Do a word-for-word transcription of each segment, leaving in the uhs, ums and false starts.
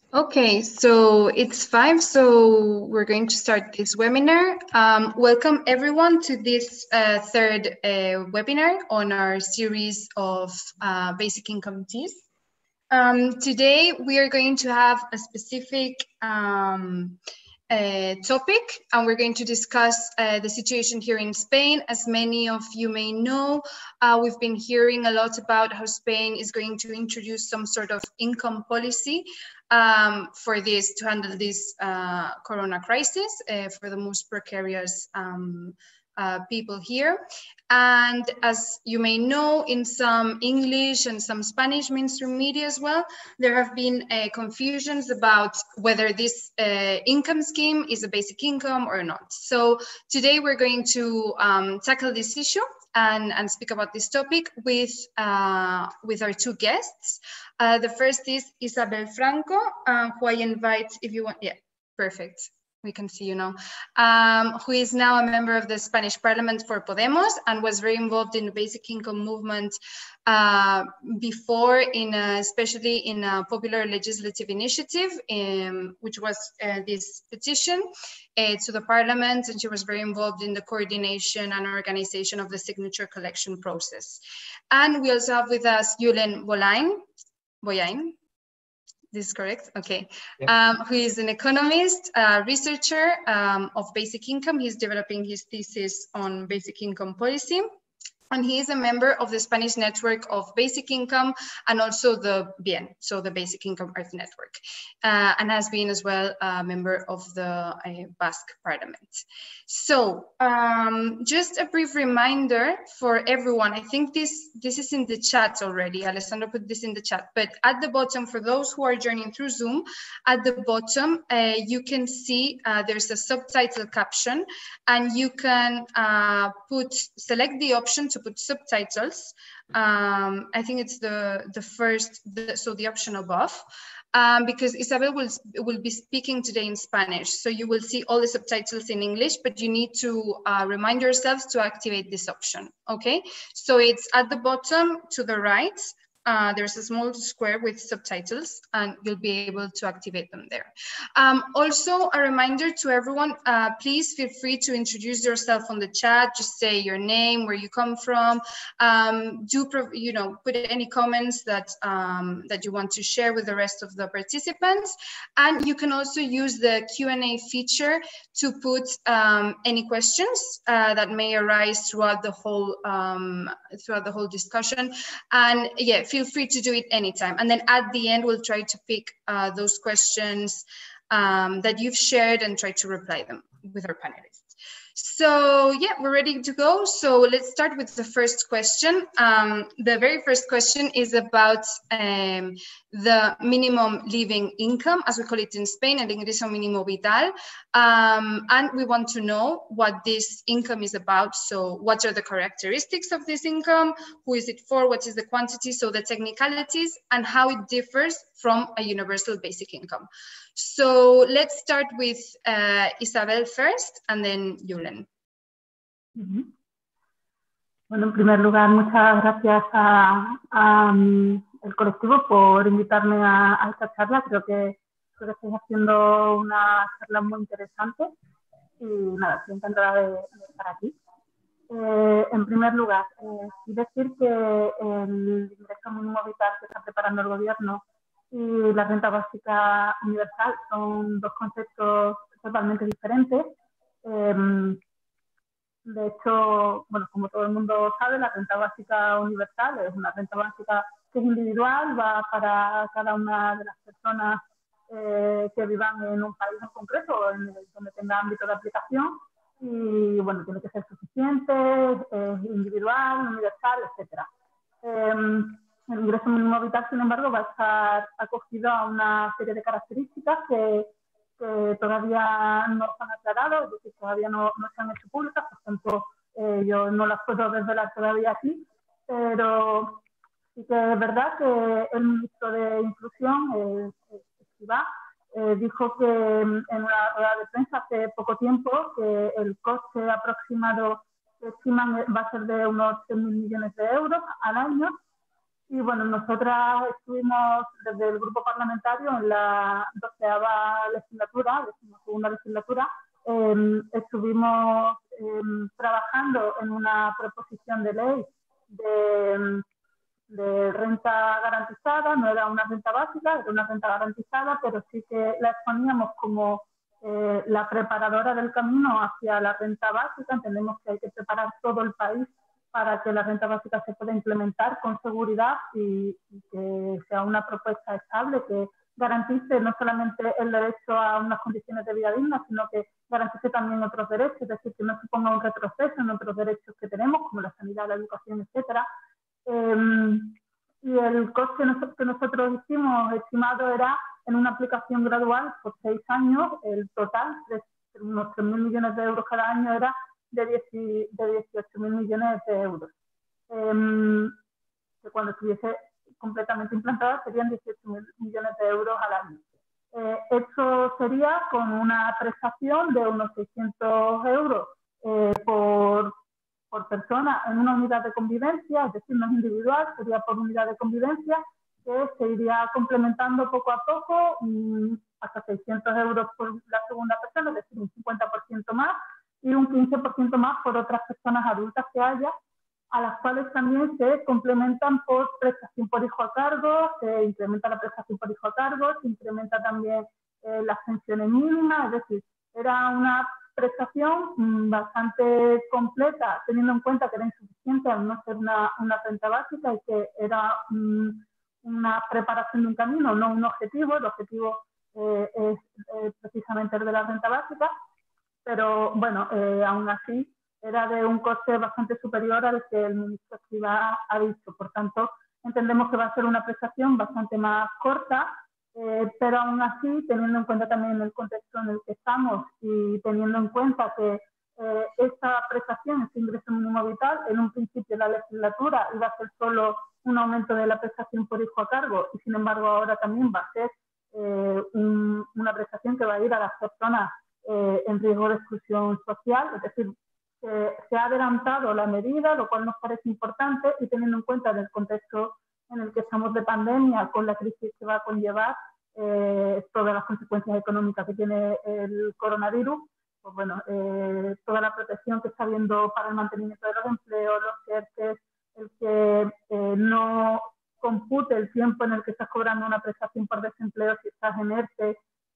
Okay, so it's five, so we're going to start this webinar. Um, welcome everyone to this uh, third uh, webinar on our series of uh, basic income teas. Um, today we are going to have a specific um, uh, topic, and we're going to discuss uh, the situation here in Spain. As many of you may know, uh, we've been hearing a lot about how Spain is going to introduce some sort of income policy um, for this to handle this uh, corona crisis uh, for the most precarious um, uh, people here. And as you may know, in some English and some Spanish mainstream media as well, there have been uh, confusions about whether this uh, income scheme is a basic income or not. So today we're going to um, tackle this issue and, and speak about this topic with, uh, with our two guests. Uh, the first is Isabel Franco, uh, who I invite if you want, yeah, perfect. We can see you now, um, who is now a member of the Spanish Parliament for Podemos and was very involved in the basic income movement uh, before, in a, especially in a popular legislative initiative, um, which was uh, this petition uh, to the Parliament, and she was very involved in the coordination and organization of the signature collection process. And we also have with us Julen Boyain. Boyain. This is correct? Okay. Yeah. Um, who is an economist, uh, researcher um, of basic income. He's developing his thesis on basic income policy. And he is a member of the Spanish network of basic income and also the Bien, so the Basic Income Earth Network, uh, and has been as well a member of the uh, Basque Parliament. So um, just a brief reminder for everyone. I think this, this is in the chat already. Alessandro put this in the chat, but at the bottom, for those who are joining through Zoom, at the bottom, uh, you can see uh, there's a subtitle caption, and you can uh, put, select the option to put subtitles. Um, I think it's the, the first, the, so the option above, um, because Isabel will, will be speaking today in Spanish. So you will see all the subtitles in English, but you need to uh, remind yourselves to activate this option, okay? So it's at the bottom to the right. Uh, there's a small square with subtitles, and you'll be able to activate them there. Um, also, a reminder to everyone, uh, please feel free to introduce yourself on the chat. Just say your name, where you come from. Um, do, you know, put any comments that, um, that you want to share with the rest of the participants. And you can also use the Q and A feature to put um, any questions uh, that may arise throughout the whole, um, throughout the whole discussion. And yeah, feel free to do it anytime. And then at the end, we'll try to pick uh, those questions um, that you've shared and try to reply them with our panelists. So yeah, we're ready to go. So let's start with the first question. Um, the very first question is about um, the minimum living income, as we call it in Spain, el ingreso mínimo vital. Um, and we want to know what this income is about. So what are the characteristics of this income? Who is it for? What is the quantity? So the technicalities and how it differs from a universal basic income. So let's start with uh, Isabel first and then Julen. Uh-huh. Bueno, en primer lugar, muchas gracias a, a um, el colectivo por invitarme a, a esta charla. Creo que, creo que estáis haciendo una charla muy interesante y nada, estoy encantada de, de estar aquí. Eh, en primer lugar, eh, sí decir que el ingreso mínimo vital que está preparando el gobierno y la renta básica universal son dos conceptos totalmente diferentes. Eh, de hecho, bueno, como todo el mundo sabe, la renta básica universal es una renta básica que es individual, va para cada una de las personas eh, que vivan en un país en concreto, en el, donde tenga ámbito de aplicación, y bueno, tiene que ser suficiente, es individual, universal, etcétera. Eh, El ingreso mínimo vital, sin embargo, va a estar acogido a una serie de características que, que todavía no se han aclarado, es decir, todavía no, no se han hecho públicas, por tanto, eh, yo no las puedo desvelar todavía aquí, pero sí que es verdad que el ministro de Inclusión, eh, Escrivá, eh, dijo que en una rueda de prensa hace poco tiempo que el coste aproximado que estiman va a ser de unos seis mil millones de euros al año, Y bueno, nosotras estuvimos desde el grupo parlamentario en la doceava legislatura, segunda legislatura, eh, estuvimos eh, trabajando en una proposición de ley de, de renta garantizada. No era una renta básica, era una renta garantizada, pero sí que la exponíamos como eh, la preparadora del camino hacia la renta básica. Entendemos que hay que preparar todo el país para que la renta básica se pueda implementar con seguridad y, y que sea una propuesta estable que garantice no solamente el derecho a unas condiciones de vida dignas, sino que garantice también otros derechos, es decir, que no suponga un retroceso en otros derechos que tenemos, como la sanidad, la educación, etcétera. Eh, y el coste que nosotros hicimos estimado era en una aplicación gradual por seis años, el total, de unos tres mil millones de euros cada año, era de, de dieciocho mil millones de euros. Eh, que cuando estuviese completamente implantada serían dieciocho mil millones de euros al año. Eh, esto sería con una prestación de unos seiscientos euros eh, por, por persona en una unidad de convivencia, es decir, no es individual, sería por unidad de convivencia, que se iría complementando poco a poco mmm, hasta seiscientos euros por la segunda persona, es decir, un cincuenta por ciento más, y un quince por ciento más por otras personas adultas que haya, a las cuales también se complementan por prestación por hijo a cargo, se incrementa la prestación por hijo a cargo, se incrementa también eh, las pensiones mínimas, es decir, era una prestación mmm, bastante completa, teniendo en cuenta que era insuficiente al no ser una, una renta básica y que era mmm, una preparación de un camino, no un objetivo. El objetivo eh, es eh, precisamente el de la renta básica, pero bueno, eh, aún así era de un coste bastante superior al que el ministro Escrivá ha dicho. Por tanto, entendemos que va a ser una prestación bastante más corta, eh, pero aún así, teniendo en cuenta también el contexto en el que estamos y teniendo en cuenta que eh, esta prestación, este ingreso mínimo vital, en un principio la legislatura iba a ser solo un aumento de la prestación por hijo a cargo y sin embargo ahora también va a ser eh, un, una prestación que va a ir a las personas eh, en riesgo de exclusión social, es decir, eh, se ha adelantado la medida, lo cual nos parece importante y teniendo en cuenta el contexto en el que estamos de pandemia, con la crisis que va a conllevar eh, todas las consecuencias económicas que tiene el coronavirus, pues bueno, eh, toda la protección que está habiendo para el mantenimiento de los empleos, los ERTE, el que eh, no compute el tiempo en el que estás cobrando una prestación por desempleo si estás en ERTE,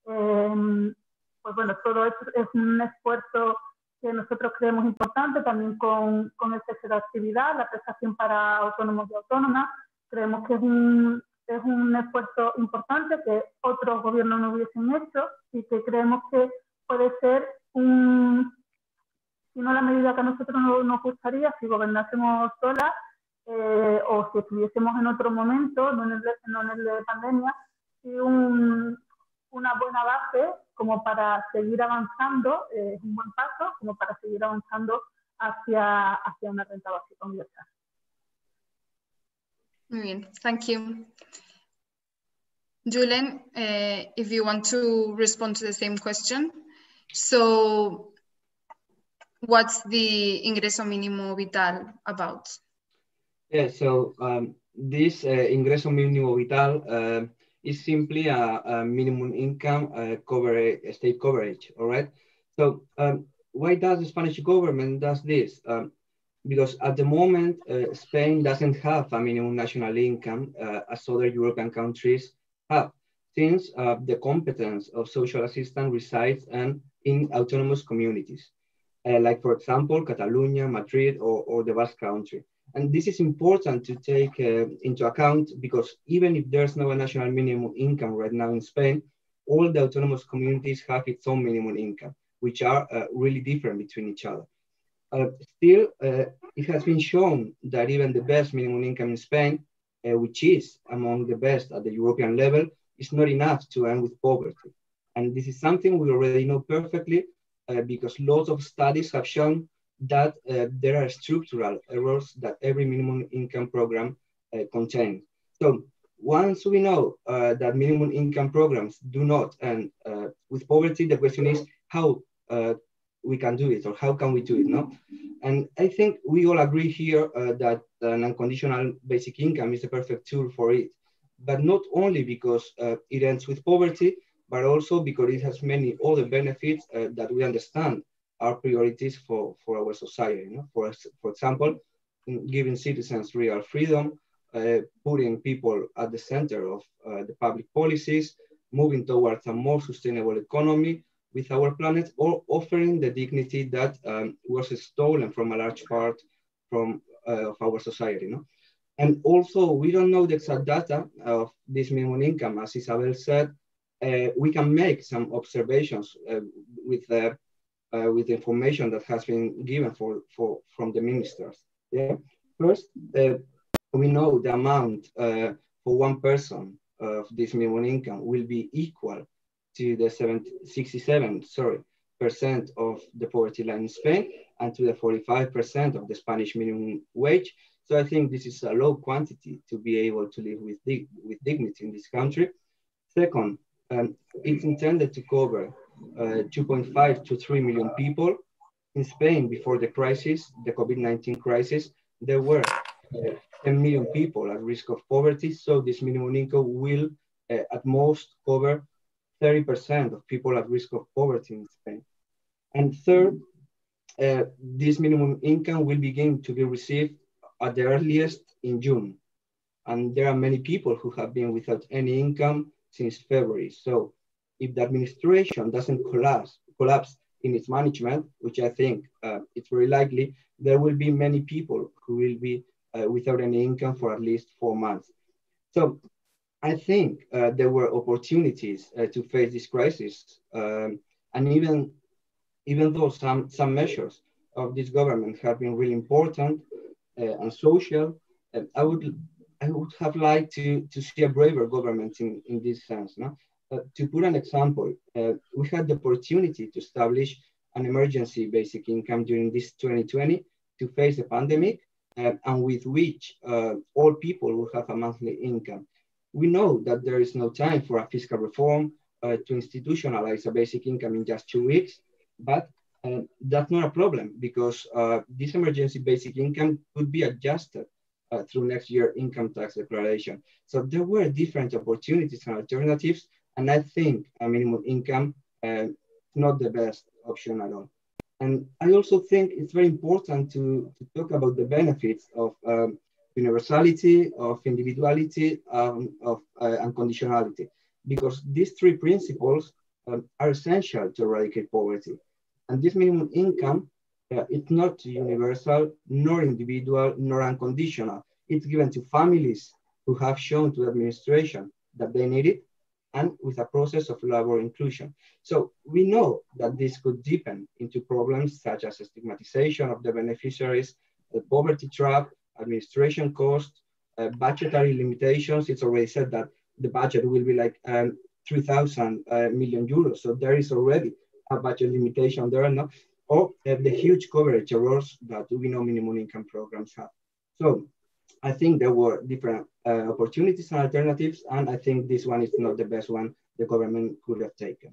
eh, pues bueno, todo esto es un esfuerzo que nosotros creemos importante, también con, con el cese de actividad, la prestación para autónomos y autónomas. Creemos que es un, es un esfuerzo importante que otros gobiernos no hubiesen hecho y que creemos que puede ser un, si no la medida que a nosotros nos gustaría, si gobernásemos solas eh, o si estuviésemos en otro momento, no en el de, no en el de pandemia, y un, una buena base como para seguir avanzando, es eh, un buen paso, como para seguir avanzando hacia, hacia una renta básica universal. Muy bien, thank you. Julen, uh, if you want to respond to the same question. So, what's the ingreso mínimo vital about? Yeah, so um, this uh, ingreso mínimo vital uh, is simply a, a minimum income uh, coverage, state coverage, all right? So um, why does the Spanish government does this? Um, because at the moment, uh, Spain doesn't have a minimum national income uh, as other European countries have, since uh, the competence of social assistance resides in, in autonomous communities, uh, like for example, Catalonia, Madrid, or, or the Basque Country. And this is important to take uh, into account because even if there's no national minimum income right now in Spain, all the autonomous communities have its own minimum income, which are uh, really different between each other. Uh, still, uh, it has been shown that even the best minimum income in Spain, uh, which is among the best at the European level, is not enough to end with poverty. And this is something we already know perfectly uh, because lots of studies have shown that uh, there are structural errors that every minimum income program uh, contains. So once we know uh, that minimum income programs do not end uh, with poverty, the question is how uh, we can do it or how can we do it, no? And I think we all agree here uh, that an unconditional basic income is the perfect tool for it. But not only because uh, it ends with poverty, but also because it has many other benefits uh, that we understand are priorities for, for our society. You know? For, for example, giving citizens real freedom, uh, putting people at the center of uh, the public policies, moving towards a more sustainable economy with our planet, or offering the dignity that um, was stolen from a large part from uh, of our society. No? And also, we don't know the exact data of this minimum income. As Isabel said, uh, we can make some observations uh, with the uh, with the information that has been given for, for from the ministers. Yeah. First, uh, we know the amount uh, for one person of this minimum income will be equal to the sixty-seven sorry, percent of the poverty line in Spain and to the forty-five percent of the Spanish minimum wage. So I think this is a low quantity to be able to live with, dig with dignity in this country. Second, um, it's intended to cover uh, two point five to three million people. In Spain, before the crisis, the COVID nineteen crisis, there were uh, ten million people at risk of poverty. So this minimum income will uh, at most cover thirty percent of people at risk of poverty in Spain. And third, uh, this minimum income will begin to be received at the earliest in June. And there are many people who have been without any income since February. So if the administration doesn't collapse, collapse in its management, which I think uh, it's very likely, there will be many people who will be uh, without any income for at least four months. So I think uh, there were opportunities uh, to face this crisis. Um, and even, even though some, some measures of this government have been really important uh, and social, uh, I would I would have liked to, to see a braver government in, in this sense. No? Uh, to put an example, uh, we had the opportunity to establish an emergency basic income during this twenty twenty to face the pandemic, uh, and with which uh, all people will have a monthly income. We know that there is no time for a fiscal reform uh, to institutionalize a basic income in just two weeks, but uh, that's not a problem because uh, this emergency basic income could be adjusted Uh, through next year income tax declaration. So there were different opportunities and alternatives, and I think a minimum income uh, not the best option at all. And I also think it's very important to, to talk about the benefits of um, universality, of individuality, um, of uh, unconditionality, because these three principles um, are essential to eradicate poverty. And this minimum income Uh, it's not universal, nor individual, nor unconditional. It's given to families who have shown to the administration that they need it, and with a process of labor inclusion. So we know that this could deepen into problems such as stigmatization of the beneficiaries, the poverty trap, administration costs, uh, budgetary limitations. It's already said that the budget will be like um, three thousand uh, million euros. So there is already a budget limitation there, no? Or uh, the huge coverage errors that we know minimum income programs have. So I think there were different uh, opportunities and alternatives, and I think this one is not the best one the government could have taken.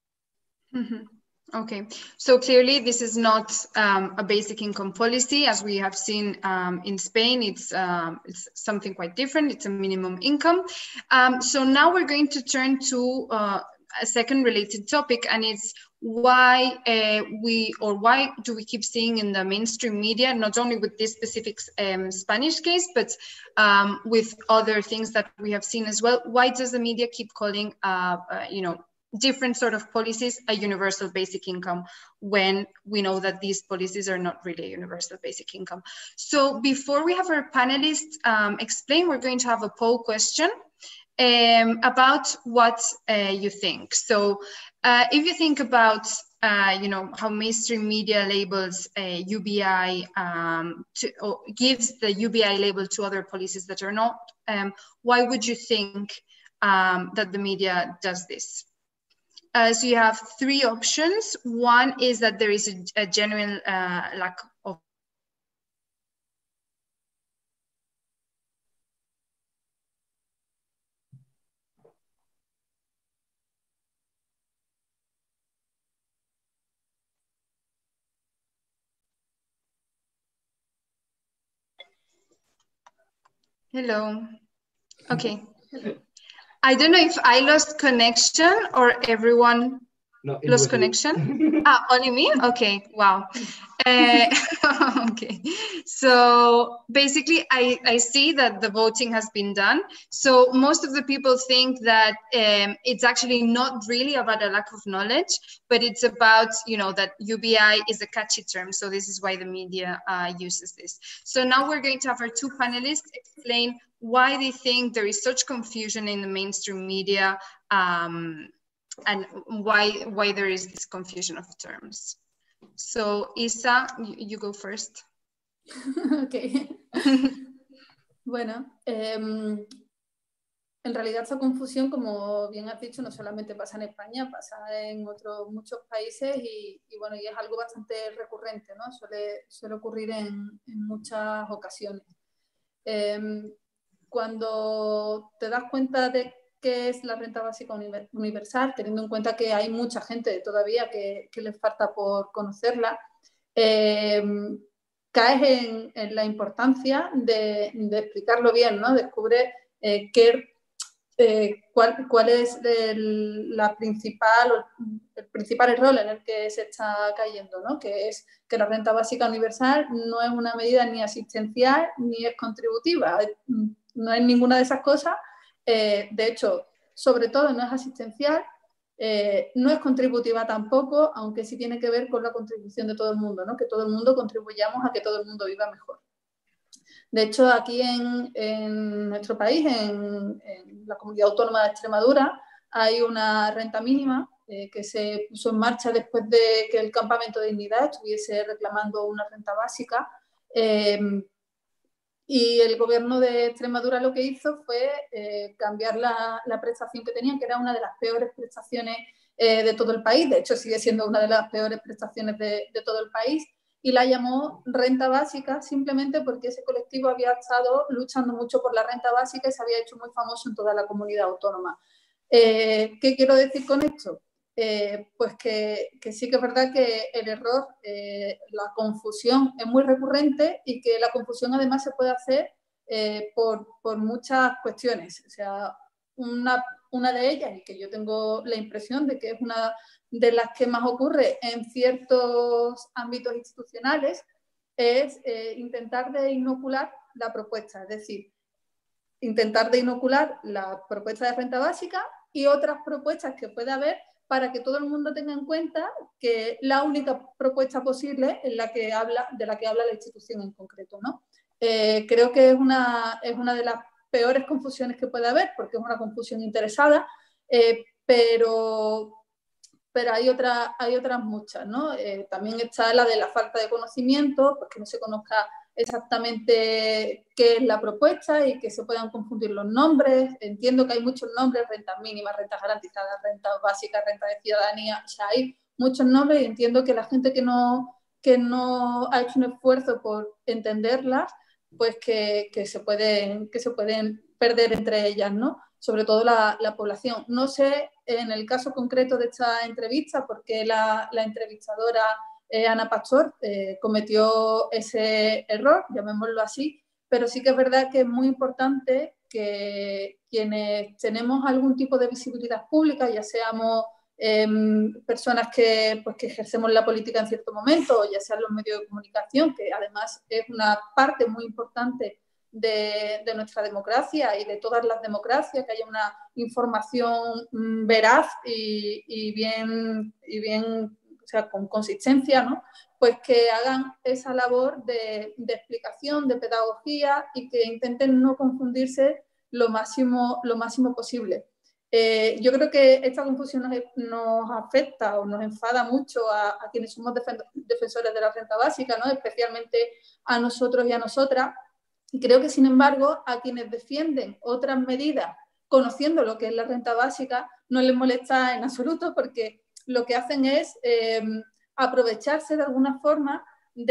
Mm-hmm. Okay, so clearly this is not um, a basic income policy. As we have seen um, in Spain, it's, um, it's something quite different. It's a minimum income. Um, so now we're going to turn to uh, a second related topic, and it's why uh, we, or why do we keep seeing in the mainstream media, not only with this specific um, Spanish case, but um, with other things that we have seen as well, why does the media keep calling, uh, uh, you know, different sort of policies a universal basic income when we know that these policies are not really a universal basic income? So before we have our panelists um, explain, we're going to have a poll question um, about what uh, you think. So uh, if you think about uh, you know, how mainstream media labels uh, U B I, um, to, or gives the U B I label to other policies that are not, um, why would you think um, that the media does this? Uh, so you have three options. One is that there is a, a genuine uh, lack of Hello. Okay. I don't know if I lost connection or everyone No, it lost was you. connection. Ah, only me? Okay, wow. Uh, okay, so basically I, I see that the voting has been done. So most of the people think that um, it's actually not really about a lack of knowledge, but it's about, you know, that U B I is a catchy term. So this is why the media uh, uses this. So now we're going to have our two panelists explain why they think there is such confusion in the mainstream media um, and why, why there is this confusion of terms. So, Isa, you, you go first. Ok. Bueno, eh, en realidad esta confusión, como bien has dicho, no solamente pasa en España, pasa en otros muchos países y, y bueno, y es algo bastante recurrente, ¿no? Suele, suele ocurrir en, en muchas ocasiones. Eh, cuando te das cuenta de qué es la renta básica universal, teniendo en cuenta que hay mucha gente todavía que, que les falta por conocerla, eh, caes en, en la importancia de, de explicarlo bien, ¿no? Descubre eh, qué, eh, cuál, cuál es el, la principal, el principal rol en el que se está cayendo, ¿no? Que es que la renta básica universal no es una medida ni asistencial ni es contributiva, no es ninguna de esas cosas. Eh, de hecho, sobre todo no es asistencial, eh, no es contributiva tampoco, aunque sí tiene que ver con la contribución de todo el mundo, ¿no? Que todo el mundo contribuyamos a que todo el mundo viva mejor. De hecho, aquí en, en nuestro país, en, en la Comunidad Autónoma de Extremadura, hay una renta mínima eh, que se puso en marcha después de que el Campamento de Dignidad estuviese reclamando una renta básica. Eh, y el gobierno de Extremadura lo que hizo fue eh, cambiar la, la prestación que tenían, que era una de las peores prestaciones eh, de todo el país. De hecho, sigue siendo una de las peores prestaciones de, de todo el país. Y la llamó renta básica simplemente porque ese colectivo había estado luchando mucho por la renta básica y se había hecho muy famoso en toda la comunidad autónoma. Eh, ¿Qué quiero decir con esto? Eh, pues que, que sí que es verdad que el error, eh, la confusión es muy recurrente y que la confusión además se puede hacer eh, por, por muchas cuestiones. O sea, una, una de ellas, y que yo tengo la impresión de que es una de las que más ocurre en ciertos ámbitos institucionales, es eh, intentar de inocular la propuesta, es decir, intentar de inocular la propuesta de renta básica y otras propuestas que puede haber para que todo el mundo tenga en cuenta que la única propuesta posible es la que habla, de la que habla la institución en concreto, ¿no? Eh, creo que es una, es una de las peores confusiones que puede haber, porque es una confusión interesada, eh, pero, pero hay, otra, hay otras muchas, ¿no? Eh, también está la de la falta de conocimiento, pues que no se conozca exactamente qué es la propuesta y que se puedan confundir los nombres. Entiendo que hay muchos nombres, rentas mínimas, rentas garantizadas, rentas básicas, renta de ciudadanía, o sea, hay muchos nombres y entiendo que la gente que no, que no ha hecho un esfuerzo por entenderlas, pues que, que, se pueden, que se pueden perder entre ellas, ¿no? Sobre todo la, la población. No sé en el caso concreto de esta entrevista, porque la, la entrevistadora Eh, Ana Pastor eh, cometió ese error, llamémoslo así, pero sí que es verdad que es muy importante que quienes tenemos algún tipo de visibilidad pública, ya seamos eh, personas que, pues, que ejercemos la política en cierto momento, o ya sean los medios de comunicación, que además es una parte muy importante de, de nuestra democracia y de todas las democracias, que haya una información mm, veraz y, y bien... Y bien o sea, con consistencia, ¿no? Pues que hagan esa labor de, de explicación, de pedagogía y que intenten no confundirse lo máximo, lo máximo posible. Eh, yo creo que esta confusión nos, nos afecta o nos enfada mucho a, a quienes somos defensores de la renta básica, ¿no? Especialmente a nosotros y a nosotras. Y creo que, sin embargo, a quienes defienden otras medidas, conociendo lo que es la renta básica, no les molesta en absoluto porque lo que hacen es eh, aprovecharse de alguna forma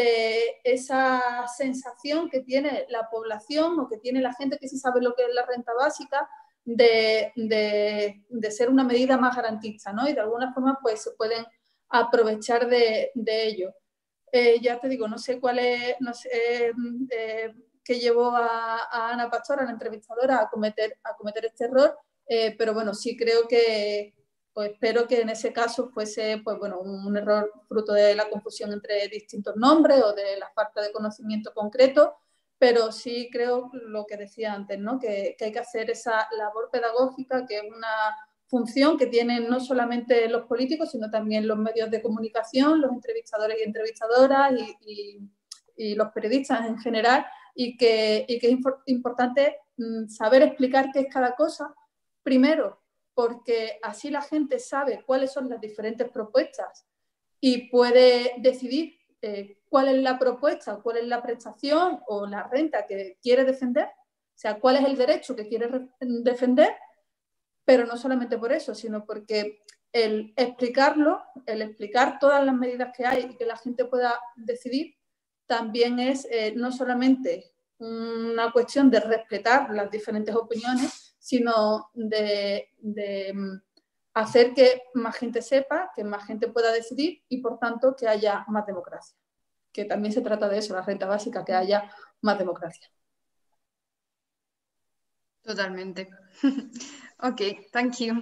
de esa sensación que tiene la población o que tiene la gente que sí sabe lo que es la renta básica de, de, de ser una medida más garantista, ¿no? Y de alguna forma pues se pueden aprovechar de, de ello. Eh, ya te digo, no sé cuál es, no sé, eh, que llevó a, a Ana Pastor, a la entrevistadora, a cometer, a cometer este error, eh, pero bueno, sí creo que, pues espero que en ese caso fuese pues, bueno, un error fruto de la confusión entre distintos nombres o de la falta de conocimiento concreto, pero sí creo lo que decía antes, ¿no? que, que hay que hacer esa labor pedagógica, que es una función que tienen no solamente los políticos, sino también los medios de comunicación, los entrevistadores y entrevistadoras y, y, y los periodistas en general, y que, y que es importante saber explicar qué es cada cosa, primero, porque así la gente sabe cuáles son las diferentes propuestas y puede decidir eh, cuál es la propuesta, cuál es la prestación o la renta que quiere defender, o sea, cuál es el derecho que quiere defender, pero no solamente por eso, sino porque el explicarlo, el explicar todas las medidas que hay y que la gente pueda decidir, también es eh, no solamente una cuestión de respetar las diferentes opiniones, sino de, de hacer que más gente sepa, que más gente pueda decidir y, por tanto, que haya más democracia. Que también se trata de eso, la renta básica, que haya más democracia. Totalmente. Ok, thank you.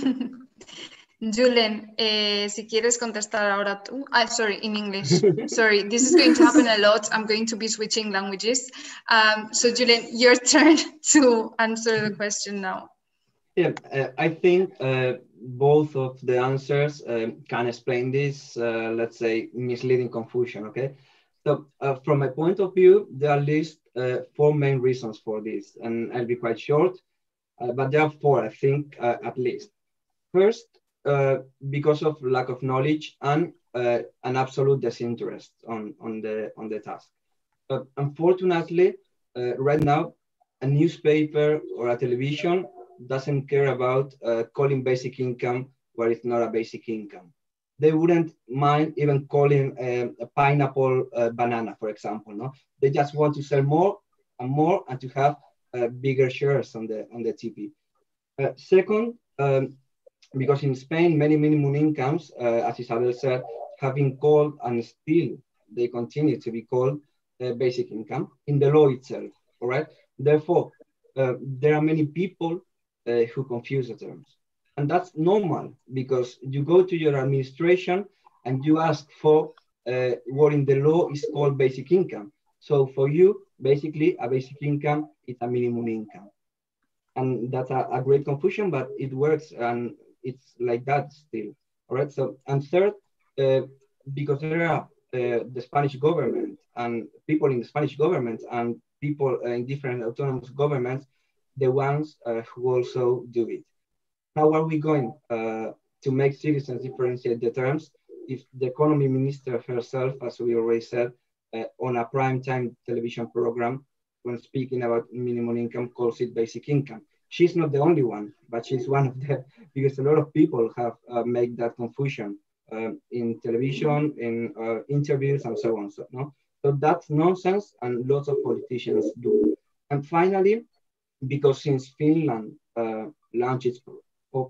Julen, eh, si quieres contestar ahora tú. Ah, sorry, in English. Sorry, this is going to happen a lot. I'm going to be switching languages. Um, so, Julen, your turn to answer the question now. Yeah, uh, I think uh, both of the answers uh, can explain this, uh, let's say, misleading confusion, okay? So uh, from my point of view, there are at least uh, four main reasons for this, and I'll be quite short, uh, but there are four, I think, uh, at least. First, uh, because of lack of knowledge and uh, an absolute disinterest on, on, the, on the task. But unfortunately, uh, right now, a newspaper or a television doesn't care about uh, calling basic income where it's not a basic income. They wouldn't mind even calling uh, a pineapple uh, banana, for example. No, they just want to sell more and more and to have uh, bigger shares on the on the T V. Uh, second, um, because in Spain, many minimum incomes, uh, as Isabel said, have been called and still they continue to be called uh, basic income in the law itself. All right. Therefore, uh, there are many people uh, who confuse the terms. And that's normal because you go to your administration and you ask for uh, what in the law is called basic income. So for you, basically, a basic income is a minimum income. And that's a, a great confusion, but it works and it's like that still. All right. So, and third, uh, because there are uh, the Spanish government and people in the Spanish government and people in different autonomous governments, the ones uh, who also do it. How are we going uh, to make citizens differentiate the terms if the economy minister herself, as we already said, uh, on a primetime television program, when speaking about minimum income, calls it basic income? She's not the only one, but she's one of them, because a lot of people have uh, made that confusion um, in television, in uh, interviews, and so on. So, no? So that's nonsense, and lots of politicians do. And finally, because since Finland uh, launched its Oh,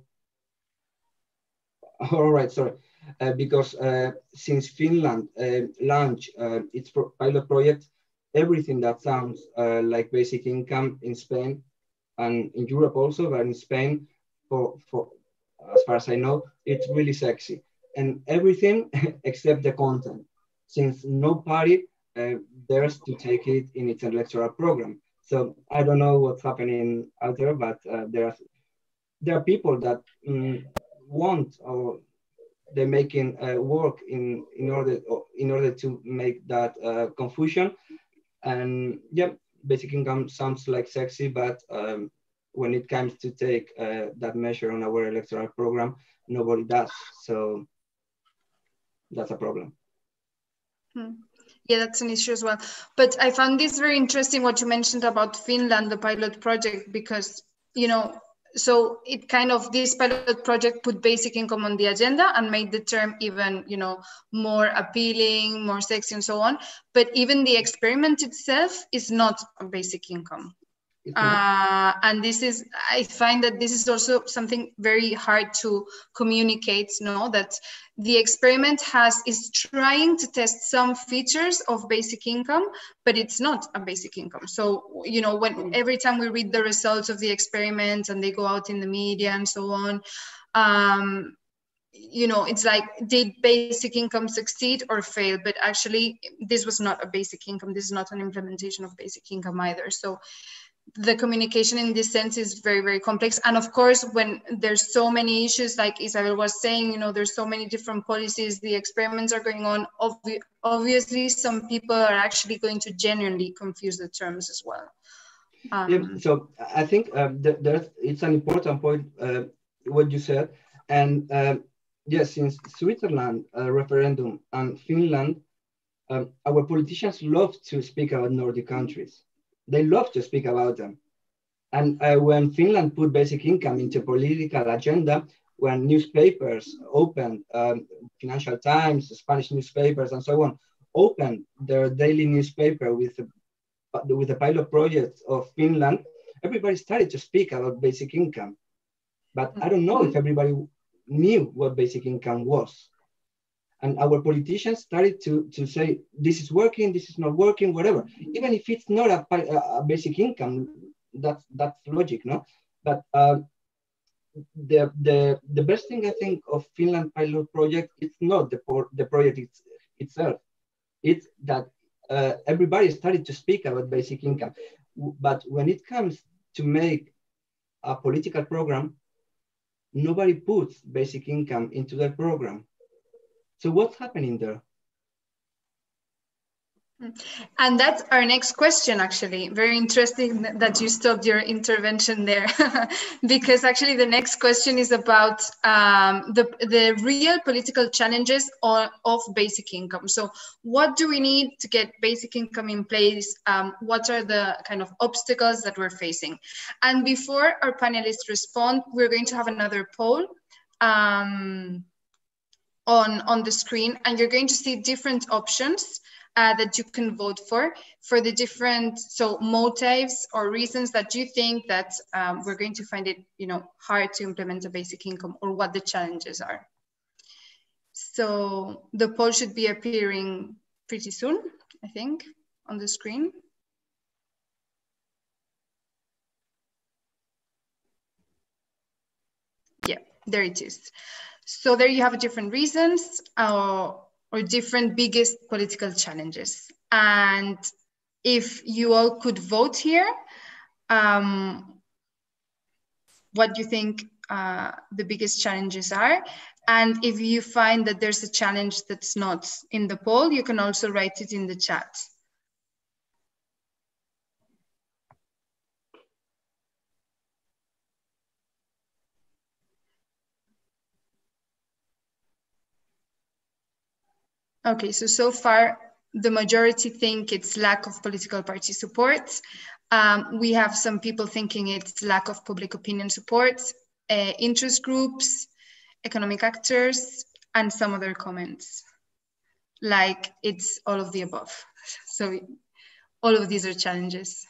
all right, sorry. Uh, because uh, since Finland uh, launched uh, its pro pilot project, everything that sounds uh, like basic income in Spain and in Europe also, but in Spain, for, for as far as I know, it's really sexy. And everything except the content, since no party uh, dares to take it in its electoral program. So I don't know what's happening out there, but uh, there are there are people that um, want or they're making uh, work in in order in order to make that uh, confusion. And yeah, basic income sounds like sexy, but um, when it comes to take uh, that measure on our electoral program, nobody does. So that's a problem. Hmm. Yeah, that's an issue as well. But I found this very interesting what you mentioned about Finland, the pilot project, because, you know, so it kind of, this pilot project put basic income on the agenda and made the term even, you know, more appealing, more sexy and so on. But even the experiment itself is not a basic income. Uh, and this is, I find that this is also something very hard to communicate, no? That the experiment has is trying to test some features of basic income, but it's not a basic income. So, you know, when every time we read the results of the experiment and they go out in the media and so on, um, you know, it's like, did basic income succeed or fail? But actually, this was not a basic income. This is not an implementation of basic income either. So the communication in this sense is very, very complex. And of course, when there's so many issues, like Isabel was saying, you know, there's so many different policies, the experiments are going on. Obvi obviously, some people are actually going to genuinely confuse the terms as well. Um, yeah, so I think uh, th there's, it's an important point, uh, what you said. And uh, yes, since Switzerland uh, referendum and Finland, um, our politicians love to speak about Nordic countries. They love to speak about them. And uh, when Finland put basic income into political agenda, when newspapers opened, um, Financial Times, Spanish newspapers, and so on, opened their daily newspaper with the, with the pilot project of Finland, everybody started to speak about basic income. But I don't know if everybody knew what basic income was. And our politicians started to, to say, this is working, this is not working, whatever. Even if it's not a, a basic income, that's, that's logic, no? But uh, the, the, the best thing I think of Finland pilot project, it's not the, the project it's, itself. It's that uh, everybody started to speak about basic income. But when it comes to make a political program, nobody puts basic income into their program. So what's happening there? And that's our next question, actually. Very interesting that you stopped your intervention there, because actually the next question is about um, the, the real political challenges on, of basic income. So what do we need to get basic income in place? Um, what are the kind of obstacles that we're facing? And before our panelists respond, we're going to have another poll um, on, on the screen, and you're going to see different options Uh, that you can vote for, for the different, so motives or reasons that you think that um, we're going to find it, you know, hard to implement a basic income, or what the challenges are. So the poll should be appearing pretty soon, I think, on the screen. Yeah, there it is. So there you have different reasons, uh, or different biggest political challenges. And if you all could vote here, um, what do you think uh, the biggest challenges are? And if you find that there's a challenge that's not in the poll, you can also write it in the chat. Okay, so, so far, the majority think it's lack of political party support. Um, we have some people thinking it's lack of public opinion support, uh, interest groups, economic actors, and some other comments, like it's all of the above. So all of these are challenges.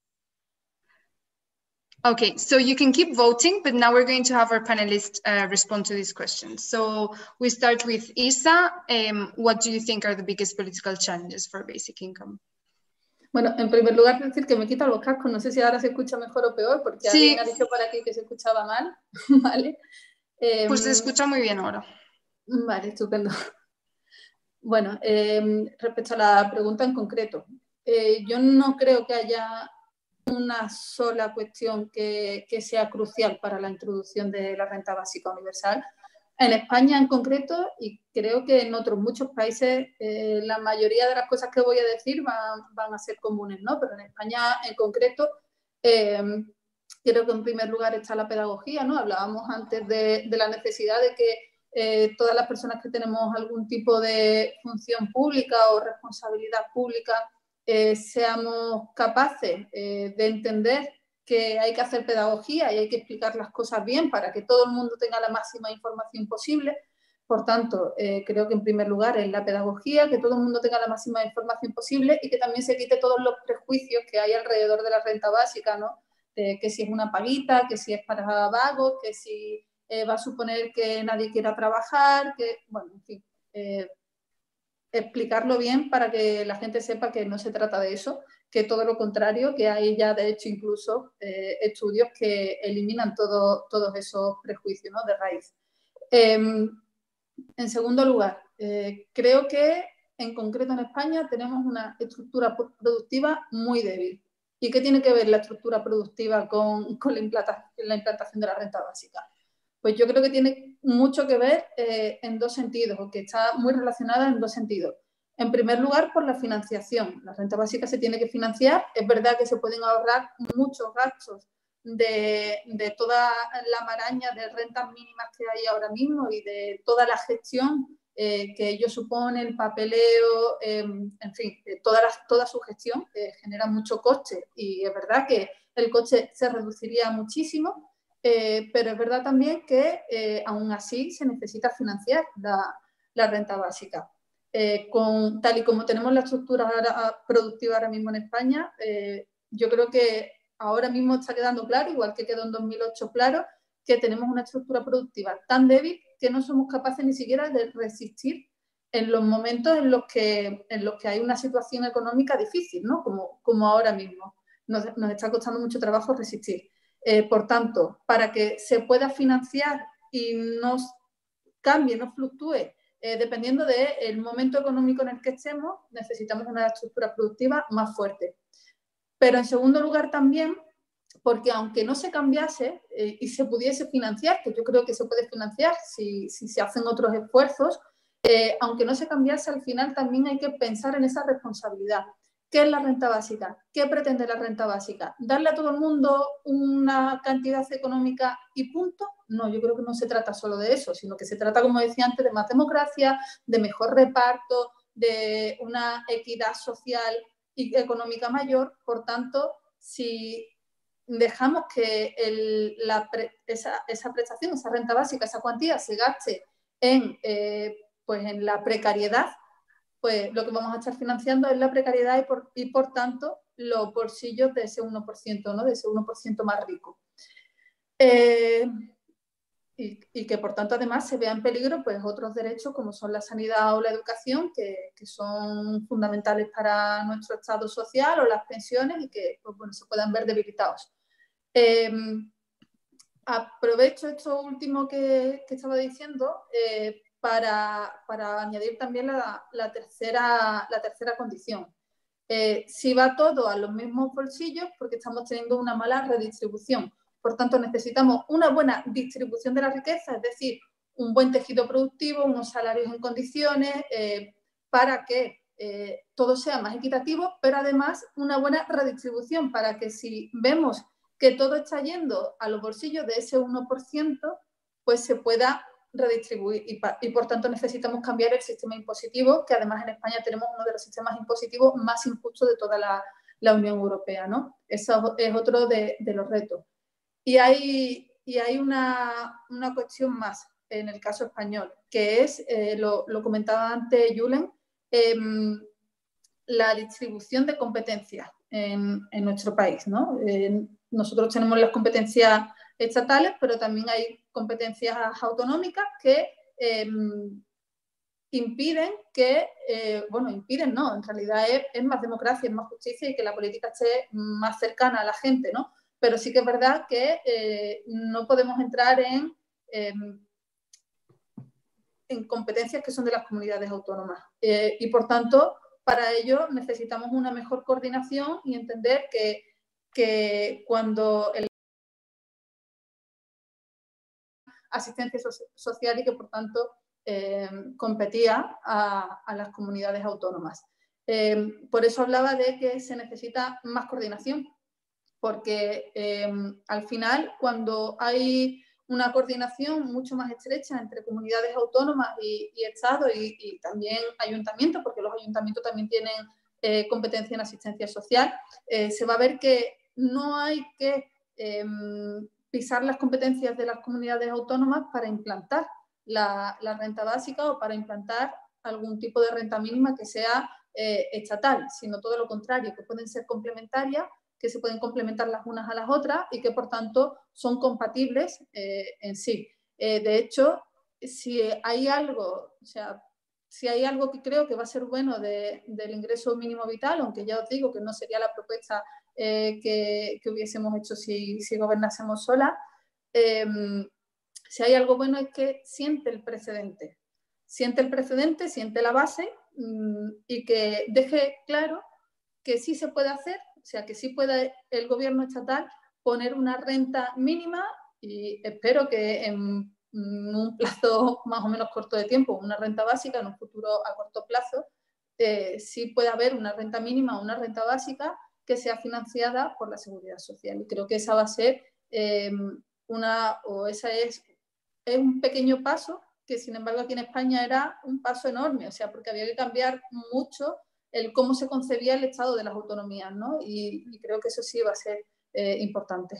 Okay, so you can keep voting, but now we're going to have our panelists uh, respond to these questions. So we start with Isa. Um, what do you think are the biggest political challenges for basic income? Bueno, en primer lugar decir que me quito los cascos, no sé si ahora se escucha mejor o peor, porque sí. alguien ha dicho por aquí que se escuchaba mal, ¿vale? Eh, pues se escucha muy bien ahora. Vale, estupendo. Bueno, eh, respecto a la pregunta en concreto, eh, yo no creo que haya una sola cuestión que, que sea crucial para la introducción de la renta básica universal. En España en concreto, y creo que en otros muchos países, eh, la mayoría de las cosas que voy a decir van, van a ser comunes, ¿no? Pero en España en concreto, eh, creo que en primer lugar está la pedagogía, ¿no? Hablábamos antes de, de la necesidad de que eh, todas las personas que tenemos algún tipo de función pública o responsabilidad pública Eh, seamos capaces eh, de entender que hay que hacer pedagogía y hay que explicar las cosas bien para que todo el mundo tenga la máxima información posible. Por tanto, eh, creo que en primer lugar es la pedagogía, que todo el mundo tenga la máxima información posible y que también se quite todos los prejuicios que hay alrededor de la renta básica, ¿no? de que si es una paguita, que si es para vagos, que si eh, va a suponer que nadie quiera trabajar, que, bueno, en fin, eh, explicarlo bien para que la gente sepa que no se trata de eso, que todo lo contrario, que hay ya de hecho incluso eh, estudios que eliminan todo, todos esos prejuicios, ¿no?, de raíz. Eh, en segundo lugar, eh, creo que en concreto en España tenemos una estructura productiva muy débil. ¿Y qué tiene que ver la estructura productiva con, con la, implanta, la implantación de la renta básica? Pues yo creo que tiene mucho que ver eh, en dos sentidos, o que está muy relacionada en dos sentidos. En primer lugar, por la financiación. La renta básica se tiene que financiar. Es verdad que se pueden ahorrar muchos gastos de, de toda la maraña de rentas mínimas que hay ahora mismo y de toda la gestión eh, que ello supone, el papeleo, eh, en fin, toda, la, toda su gestión eh, genera mucho coste. Y es verdad que el coste se reduciría muchísimo. Eh, pero es verdad también que eh, aún así se necesita financiar la, la renta básica. Eh, con, tal y como tenemos la estructura ahora, productiva ahora mismo en España, eh, yo creo que ahora mismo está quedando claro, igual que quedó en dos mil ocho claro, que tenemos una estructura productiva tan débil que no somos capaces ni siquiera de resistir en los momentos en los que, en los que hay una situación económica difícil, ¿no? Como, como ahora mismo. Nos, nos está costando mucho trabajo resistir. Eh, por tanto, para que se pueda financiar y no cambie, no fluctúe, eh, dependiendo del momento económico en el que estemos, necesitamos una estructura productiva más fuerte. Pero en segundo lugar también, porque aunque no se cambiase eh, y se pudiese financiar, que yo creo que se puede financiar si, si se hacen otros esfuerzos, eh, aunque no se cambiase, al final también hay que pensar en esa responsabilidad. ¿Qué es la renta básica? ¿Qué pretende la renta básica? ¿Darle a todo el mundo una cantidad económica y punto? No, yo creo que no se trata solo de eso, sino que se trata, como decía antes, de más democracia, de mejor reparto, de una equidad social y económica mayor. Por tanto, si dejamos que el, la pre, esa, esa prestación, esa renta básica, esa cuantía se gaste en, eh, pues en la precariedad, pues lo que vamos a estar financiando es la precariedad y por, y por tanto los bolsillos de ese uno por ciento, ¿no?, de ese uno por ciento más rico. Eh, y, y que por tanto además se vea en peligro pues otros derechos como son la sanidad o la educación, que, que son fundamentales para nuestro estado social, o las pensiones, y que pues, bueno, se puedan ver debilitados. Eh, aprovecho esto último que, que estaba diciendo eh, Para, para añadir también la, la, tercera, la tercera condición. Eh, si va todo a los mismos bolsillos, porque estamos teniendo una mala redistribución. Por tanto, necesitamos una buena distribución de la riqueza, es decir, un buen tejido productivo, unos salarios en condiciones, eh, para que eh, todo sea más equitativo, pero además una buena redistribución, para que si vemos que todo está yendo a los bolsillos de ese uno por ciento, pues se pueda redistribuir y, y por tanto necesitamos cambiar el sistema impositivo, que además en España tenemos uno de los sistemas impositivos más injustos de toda la, la Unión Europea, ¿no? Eso es otro de, de los retos. Y hay, y hay una, una cuestión más en el caso español, que es, eh, lo, lo comentaba antes Julen, eh, la distribución de competencias en, en nuestro país, ¿no? Eh, nosotros tenemos las competencias estatales, pero también hay competencias autonómicas que eh, impiden que, eh, bueno, impiden no, en realidad es, es más democracia, es más justicia y que la política esté más cercana a la gente, ¿no? Pero sí que es verdad que eh, no podemos entrar en, eh, en competencias que son de las comunidades autónomas. Eh, y por tanto, para ello necesitamos una mejor coordinación y entender que, que cuando el asistencia so social y que por tanto eh, competía a, a las comunidades autónomas. Eh, por eso hablaba de que se necesita más coordinación, porque eh, al final cuando hay una coordinación mucho más estrecha entre comunidades autónomas y, y Estado y, y también ayuntamientos, porque los ayuntamientos también tienen eh, competencia en asistencia social, eh, se va a ver que no hay que eh, pisar las competencias de las comunidades autónomas para implantar la, la renta básica o para implantar algún tipo de renta mínima que sea eh, estatal, sino todo lo contrario, que pueden ser complementarias que se pueden complementar las unas a las otras y que por tanto son compatibles eh, en sí. Eh, de hecho, si hay algo, o sea, si hay algo que creo que va a ser bueno de, del ingreso mínimo vital, aunque ya os digo que no sería la propuesta eh, que, que hubiésemos hecho si, si gobernásemos solas, eh, si hay algo bueno es que siente el precedente, siente el precedente, siente la base mmm, y que deje claro que sí se puede hacer, o sea, que sí puede el gobierno estatal poner una renta mínima y espero que en un plazo más o menos corto de tiempo, una renta básica, en un futuro a corto plazo, eh, sí puede haber una renta mínima o una renta básica que sea financiada por la Seguridad Social. Y creo que esa va a ser eh, una, o esa es, es un pequeño paso que, sin embargo, aquí en España era un paso enorme, o sea, porque había que cambiar mucho el cómo se concebía el estado de las autonomías, ¿no? Y, y creo que eso sí va a ser eh, importante.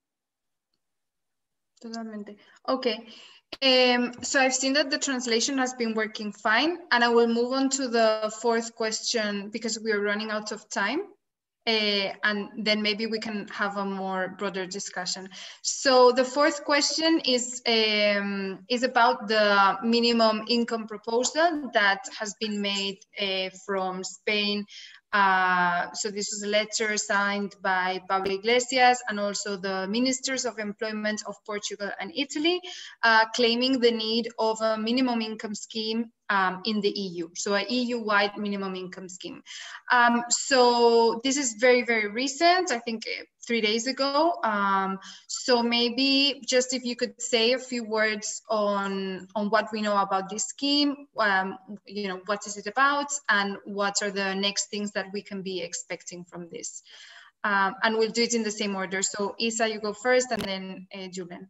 Totalmente. Okay. Um, so I've seen that the translation has been working fine, and I will move on to the fourth question because we are running out of time. Uh, and then maybe we can have a more broader discussion. So the fourth question is um, is about the minimum income proposal that has been made uh, from Spain. Uh, so this was a letter signed by Pablo Iglesias and also the ministers of employment of Portugal and Italy, uh, claiming the need of a minimum income scheme um, in the E U, so a E U-wide minimum income scheme. Um, so this is very, very recent, I think three days ago. Um, so maybe just if you could say a few words on, on what we know about this scheme, um, you know, what is it about and what are the next things that we can be expecting from this. Um, and we'll do it in the same order. So Isa, you go first and then uh, Julen.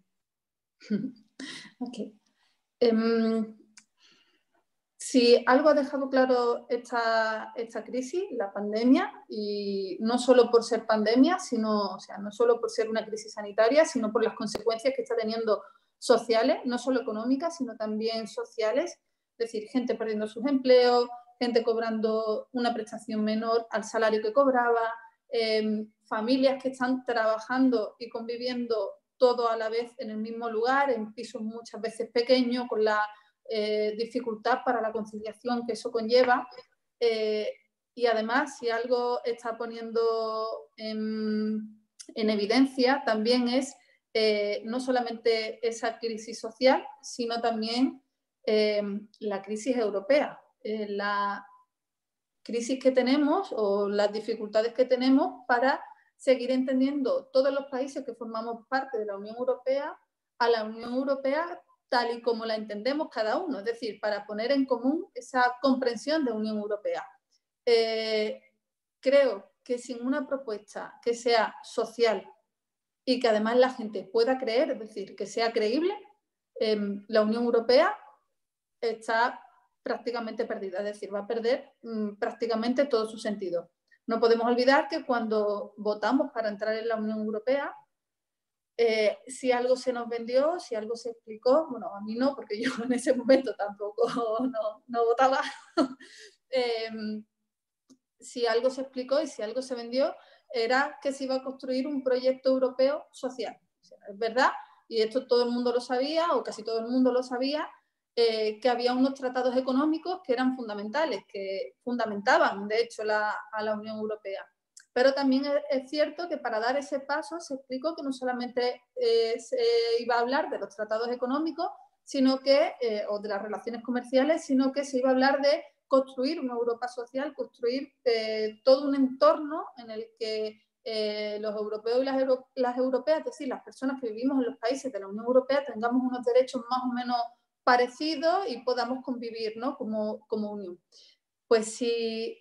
Okay. Um, Si algo ha dejado claro esta, esta crisis, la pandemia, y no solo por ser pandemia, sino, o sea, no solo por ser una crisis sanitaria, sino por las consecuencias que está teniendo sociales, no solo económicas, sino también sociales, es decir, gente perdiendo sus empleos, gente cobrando una prestación menor al salario que cobraba, eh, familias que están trabajando y conviviendo todo a la vez en el mismo lugar, en pisos muchas veces pequeños, con la Eh, dificultad para la conciliación que eso conlleva eh, y además si algo está poniendo en, en evidencia también es eh, no solamente esa crisis social sino también eh, la crisis europea, eh, la crisis que tenemos o las dificultades que tenemos para seguir entendiendo todos los países que formamos parte de la Unión Europea a la Unión Europea tal y como la entendemos cada uno, es decir, para poner en común esa comprensión de Unión Europea. Eh, creo que sin una propuesta que sea social y que además la gente pueda creer, es decir, que sea creíble, eh, la Unión Europea está prácticamente perdida, es decir, va a perder mmm, prácticamente todo su sentido. No podemos olvidar que cuando votamos para entrar en la Unión Europea, Eh, si algo se nos vendió, si algo se explicó, bueno, a mí no, porque yo en ese momento tampoco no, no votaba, eh, si algo se explicó y si algo se vendió, era que se iba a construir un proyecto europeo social. O sea, es verdad, y esto todo el mundo lo sabía, o casi todo el mundo lo sabía, eh, que había unos tratados económicos que eran fundamentales, que fundamentaban, de hecho, la, a la Unión Europea. Pero también es cierto que para dar ese paso se explicó que no solamente eh, se iba a hablar de los tratados económicos, sino que, eh, o de las relaciones comerciales, sino que se iba a hablar de construir una Europa social, construir eh, todo un entorno en el que eh, los europeos y las, euro las europeas, es decir, las personas que vivimos en los países de la Unión Europea, tengamos unos derechos más o menos parecidos y podamos convivir, ¿no? como, como unión. Pues si...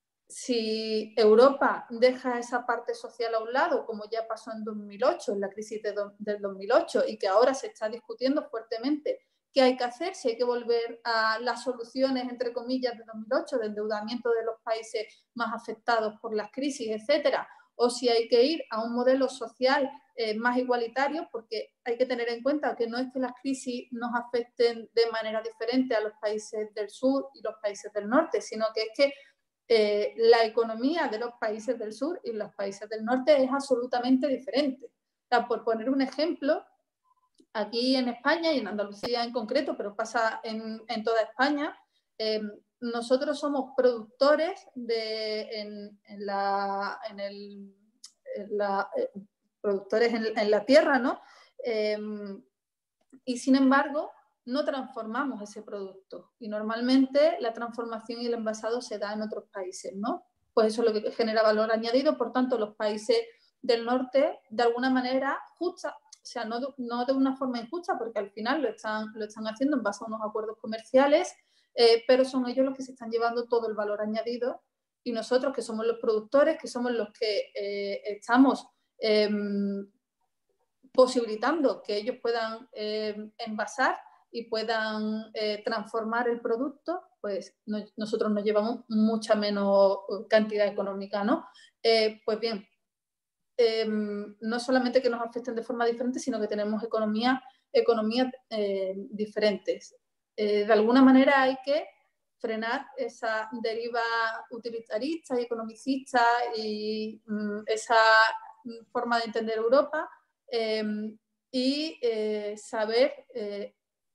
Si Europa deja esa parte social a un lado, como ya pasó en dos mil ocho, en la crisis de do, del dos mil ocho, y que ahora se está discutiendo fuertemente qué hay que hacer, si hay que volver a las soluciones, entre comillas, de dos mil ocho, de endeudamiento de los países más afectados por las crisis, etcétera, o si hay que ir a un modelo social eh, más igualitario, porque hay que tener en cuenta que no es que las crisis nos afecten de manera diferente a los países del sur y los países del norte, sino que es que eh, la economía de los países del sur y los países del norte es absolutamente diferente. O sea, por poner un ejemplo, aquí en España y en Andalucía en concreto, pero pasa en, en toda España, eh, nosotros somos productores de, en, en la, en el, en la, eh, productores en, en la tierra, ¿no? Eh, y sin embargo, no transformamos ese producto. Y normalmente la transformación y el envasado se da en otros países, ¿no? Pues eso es lo que genera valor añadido. Por tanto, los países del norte, de alguna manera, justa, o sea, no de, no de una forma injusta, porque al final lo están, lo están haciendo en base a unos acuerdos comerciales, eh, pero son ellos los que se están llevando todo el valor añadido y nosotros, que somos los productores, que somos los que eh, estamos eh, posibilitando que ellos puedan eh, envasar y puedan eh, transformar el producto, pues no, nosotros nos llevamos mucha menos cantidad económica, ¿no? Eh, pues bien, eh, no solamente que nos afecten de forma diferente, sino que tenemos economías economía, eh, diferentes. Eh, de alguna manera hay que frenar esa deriva utilitarista y economicista y mm, esa forma de entender Europa eh, y eh, saber eh,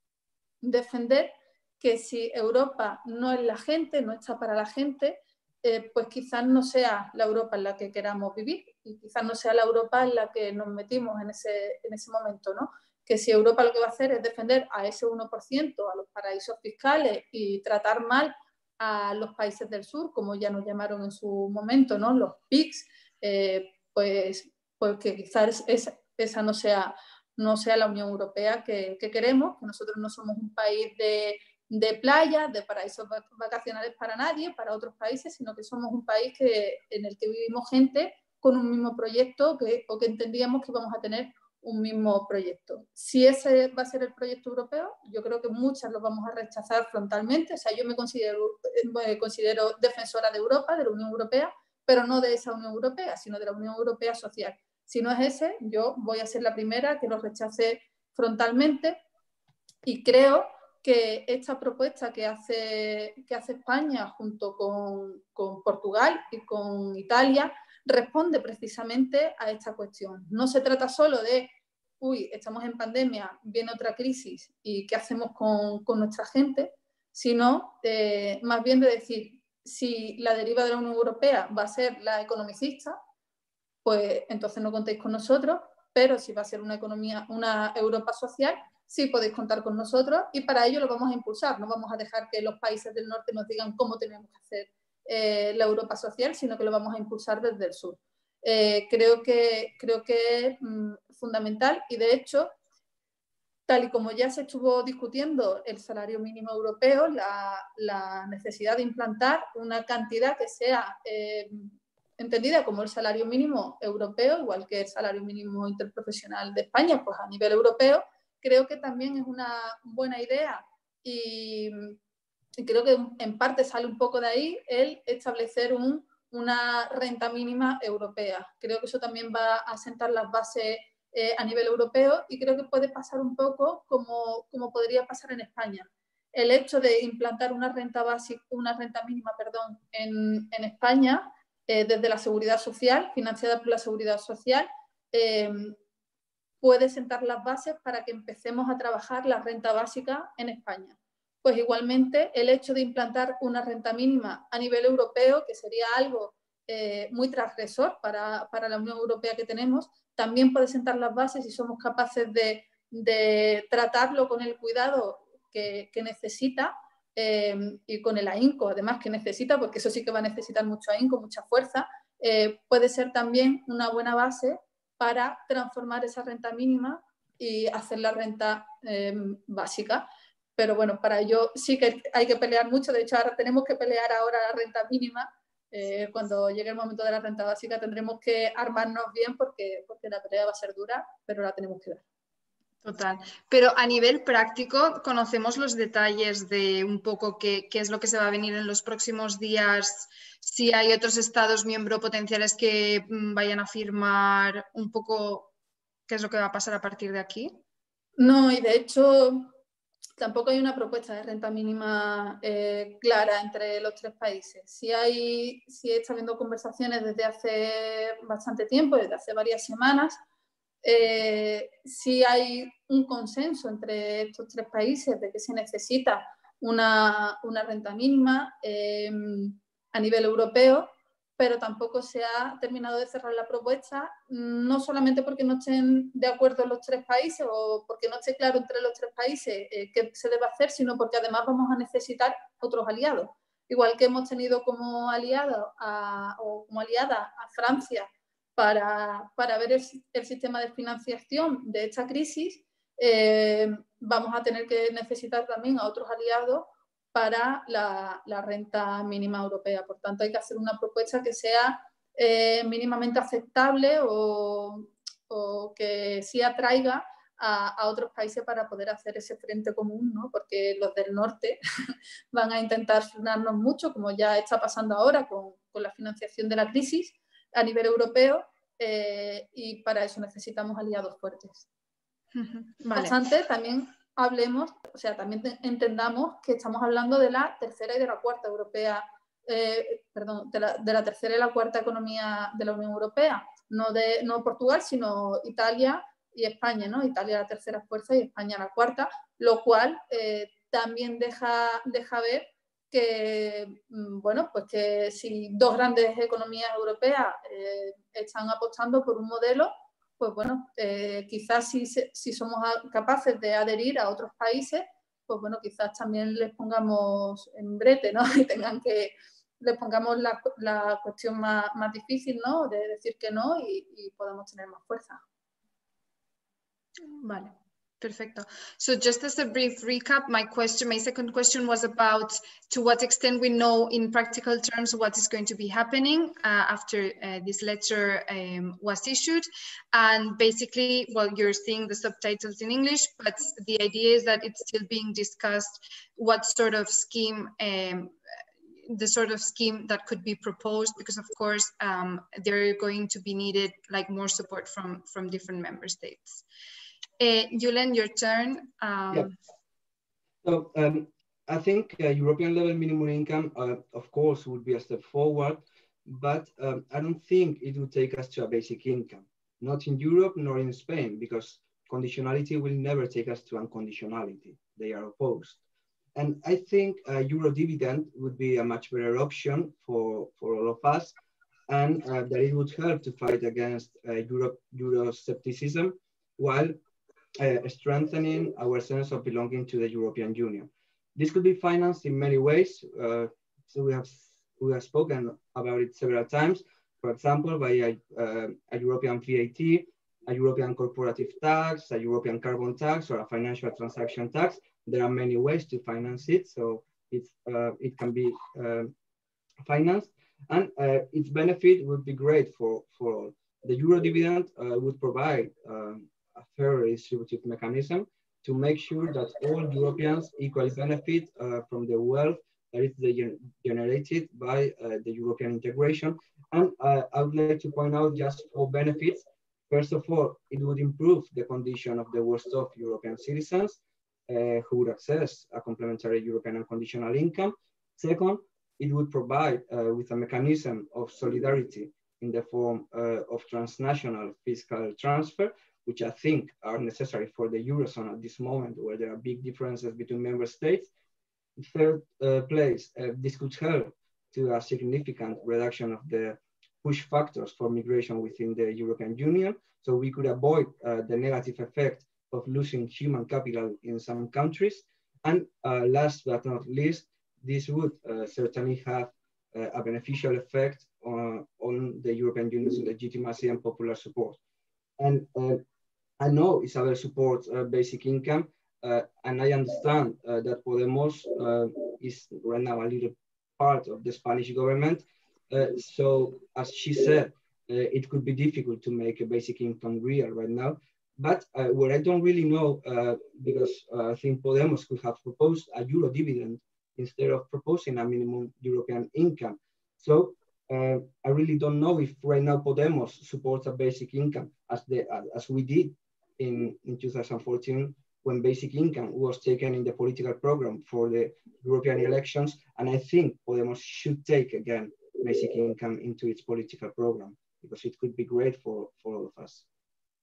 defender que si Europa no es la gente, no está para la gente, eh, pues quizás no sea la Europa en la que queramos vivir y quizás no sea la Europa en la que nos metimos en ese, en ese momento, ¿no? Que si Europa lo que va a hacer es defender a ese uno por ciento, a los paraísos fiscales y tratar mal a los países del sur, como ya nos llamaron en su momento, ¿no? Los P I Cs, eh, pues, pues que quizás es, esa no sea, no sea la Unión Europea que, que queremos, que nosotros no somos un país de, de playa, de paraísos vacacionales para nadie, para otros países, sino que somos un país que, en el que vivimos gente con un mismo proyecto que, o que entendíamos que íbamos a tener un mismo proyecto. Si ese va a ser el proyecto europeo, yo creo que muchas lo vamos a rechazar frontalmente. O sea, yo me considero, me considero defensora de Europa, de la Unión Europea, pero no de esa Unión Europea, sino de la Unión Europea social. Si no es ese, yo voy a ser la primera que lo rechace frontalmente y creo que esta propuesta que hace, que hace España junto con, con Portugal y con Italia responde precisamente a esta cuestión. No se trata solo de, uy, estamos en pandemia, viene otra crisis y qué hacemos con, con nuestra gente, sino de, más bien de decir, si la deriva de la Unión Europea va a ser la economicista, pues entonces no contéis con nosotros, pero si va a ser una economía, una Europa social, sí podéis contar con nosotros y para ello lo vamos a impulsar. No vamos a dejar que los países del norte nos digan cómo tenemos que hacer eh, la Europa social, sino que lo vamos a impulsar desde el sur. Eh, creo que, creo que es mmm, fundamental y de hecho, tal y como ya se estuvo discutiendo el salario mínimo europeo, la, la necesidad de implantar una cantidad que sea eh, entendida como el salario mínimo europeo, igual que el salario mínimo interprofesional de España, pues a nivel europeo, creo que también es una buena idea y, y creo que en parte sale un poco de ahí el establecer un, una renta mínima europea. Creo que eso también va a sentar las bases eh, a nivel europeo y creo que puede pasar un poco como, como podría pasar en España. El hecho de implantar una renta básica, una renta mínima, perdón, en, en España, eh, desde la seguridad social, financiada por la seguridad social, eh, puede sentar las bases para que empecemos a trabajar la renta básica en España. Pues igualmente el hecho de implantar una renta mínima a nivel europeo, que sería algo eh, muy transgresor para, para la Unión Europea que tenemos, también puede sentar las bases si somos capaces de, de tratarlo con el cuidado que, que necesita eh, y con el ahínco, además que necesita, porque eso sí que va a necesitar mucho ahínco, mucha fuerza, eh, puede ser también una buena base para transformar esa renta mínima y hacer la renta eh, básica. Pero bueno, para ello sí que hay que pelear mucho. De hecho, ahora tenemos que pelear ahora la renta mínima. Eh, cuando llegue el momento de la renta básica tendremos que armarnos bien porque, porque la pelea va a ser dura, pero la tenemos que dar. Total. Pero a nivel práctico, ¿conocemos los detalles de un poco qué, qué es lo que se va a venir en los próximos días? Si hay otros estados miembros potenciales que mmm, vayan a firmar, un poco qué es lo que va a pasar a partir de aquí. No, y de hecho tampoco hay una propuesta de renta mínima eh, clara entre los tres países. Sí, hay, sí está habiendo conversaciones desde hace bastante tiempo, desde hace varias semanas. Eh, sí hay un consenso entre estos tres países de que se necesita una, una renta mínima eh, a nivel europeo, pero tampoco se ha terminado de cerrar la propuesta, no solamente porque no estén de acuerdo los tres países o porque no esté claro entre los tres países eh, qué se debe hacer, sino porque además vamos a necesitar otros aliados. Igual que hemos tenido como aliado a, o como aliada a Francia para, para ver el, el sistema de financiación de esta crisis, eh, vamos a tener que necesitar también a otros aliados para la, la renta mínima europea. Por tanto, hay que hacer una propuesta que sea eh, mínimamente aceptable o, o que sí atraiga a, a otros países para poder hacer ese frente común, ¿no? Porque los del norte van a intentar frenarnos mucho, como ya está pasando ahora con, con la financiación de la crisis a nivel europeo, eh, y para eso necesitamos aliados fuertes. Vale. No obstante, también hablemos, o sea, también entendamos que estamos hablando de la tercera y de la cuarta europea, eh, perdón, de la, de la tercera y la cuarta economía de la Unión Europea, no, de, no Portugal, sino Italia y España, ¿no? Italia la tercera fuerza y España la cuarta, lo cual eh, también deja, deja ver que, bueno, pues que si dos grandes economías europeas eh, están apostando por un modelo, pues bueno, eh, quizás si, si somos capaces de adherir a otros países, pues bueno, quizás también les pongamos en brete, ¿no? Y tengan que, les pongamos la, la cuestión más, más difícil, ¿no? De decir que no y, y podamos tener más fuerza. Vale. Perfecto. So just as a brief recap, my question, my second question was about to what extent we know in practical terms what is going to be happening uh, after uh, this letter um, was issued. And basically, well, you're seeing the subtitles in English, but the idea is that it's still being discussed what sort of scheme um, the sort of scheme that could be proposed, because of course um, they're going to be needed like more support from, from different member states. Uh, Julen, your turn. Um, yeah. So um, I think uh, European level minimum income, uh, of course, would be a step forward, but um, I don't think it would take us to a basic income, not in Europe nor in Spain, because conditionality will never take us to unconditionality. They are opposed. And I think uh, Euro dividend would be a much better option for, for all of us, and uh, that it would help to fight against uh, Euro, Euroscepticism while Uh, strengthening our sense of belonging to the European Union. This could be financed in many ways. Uh, so we have we have spoken about it several times. For example, by a, uh, a European V A T, a European corporative tax, a European carbon tax, or a financial transaction tax. There are many ways to finance it, so it's uh, it can be uh, financed, and uh, its benefit would be great for for all. The Euro dividend uh, would provide Um, a fair distributive mechanism to make sure that all Europeans equally benefit uh, from the wealth that is the, generated by uh, the European integration. And uh, I would like to point out just four benefits. First of all, it would improve the condition of the worst off European citizens uh, who would access a complementary European unconditional income. Second, it would provide uh, with a mechanism of solidarity in the form uh, of transnational fiscal transfer, which I think are necessary for the Eurozone at this moment, where there are big differences between member states. In third uh, place, uh, this could help to a significant reduction of the push factors for migration within the European Union. So we could avoid uh, the negative effect of losing human capital in some countries. And uh, last but not least, this would uh, certainly have uh, a beneficial effect on, on the European Union's legitimacy and popular support. And uh, I know Isabel supports uh, basic income, uh, and I understand uh, that Podemos uh, is right now a little part of the Spanish government. Uh, so as she said, uh, it could be difficult to make a basic income real right now. But uh, what I don't really know, uh, because uh, I think Podemos could have proposed a Euro dividend instead of proposing a minimum European income. So uh, I really don't know if right now Podemos supports a basic income as, the, as we did In, in two thousand fourteen when basic income was taken in the political program for the European elections. And I think Podemos should take again basic income into its political program, because it could be great for, for all of us.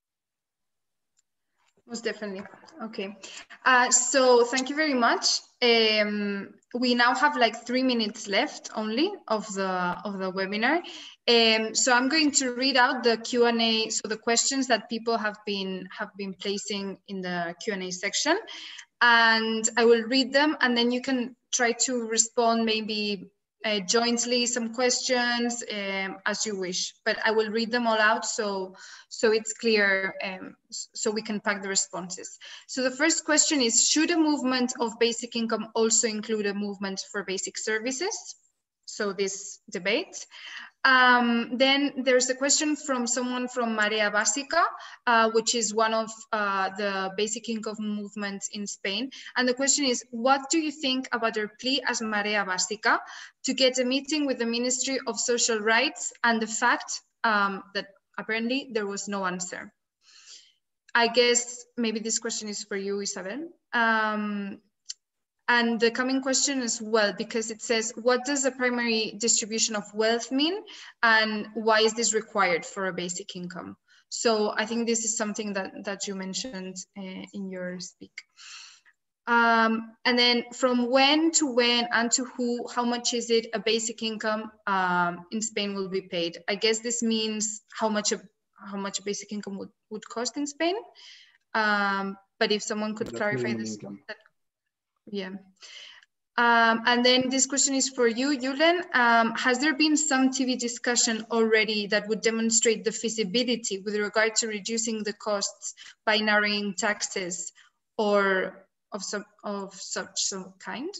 Most definitely. Okay. Uh, so thank you very much. Um, we now have like three minutes left only of the of the webinar. Um, so I'm going to read out the Q and A, so the questions that people have been have been placing in the Q and A section, and I will read them, and then you can try to respond maybe uh, jointly some questions um, as you wish. But I will read them all out so so it's clear, um, so we can pack the responses. So the first question is, should a movement of basic income also include a movement for basic services? So this debate. Um, then there's a question from someone from Marea Básica, uh, which is one of uh, the basic income movements in Spain. And the question is, what do you think about their plea as Marea Básica to get a meeting with the Ministry of Social Rights and the fact um, that apparently there was no answer? I guess maybe this question is for you, Isabel. Um, And the coming question as well, because it says, what does a primary distribution of wealth mean? And why is this required for a basic income? So I think this is something that, that you mentioned uh, in your speak. Um, and then from when to when and to who, how much is it a basic income um, in Spain will be paid? I guess this means how much a, how much a basic income would, would cost in Spain. Um, but if someone could That's clarify this. income. That, Yeah. Um, and then this question is for you, Julen. Um, has there been some T V discussion already that would demonstrate the feasibility with regard to reducing the costs by narrowing taxes or of some of such some kind?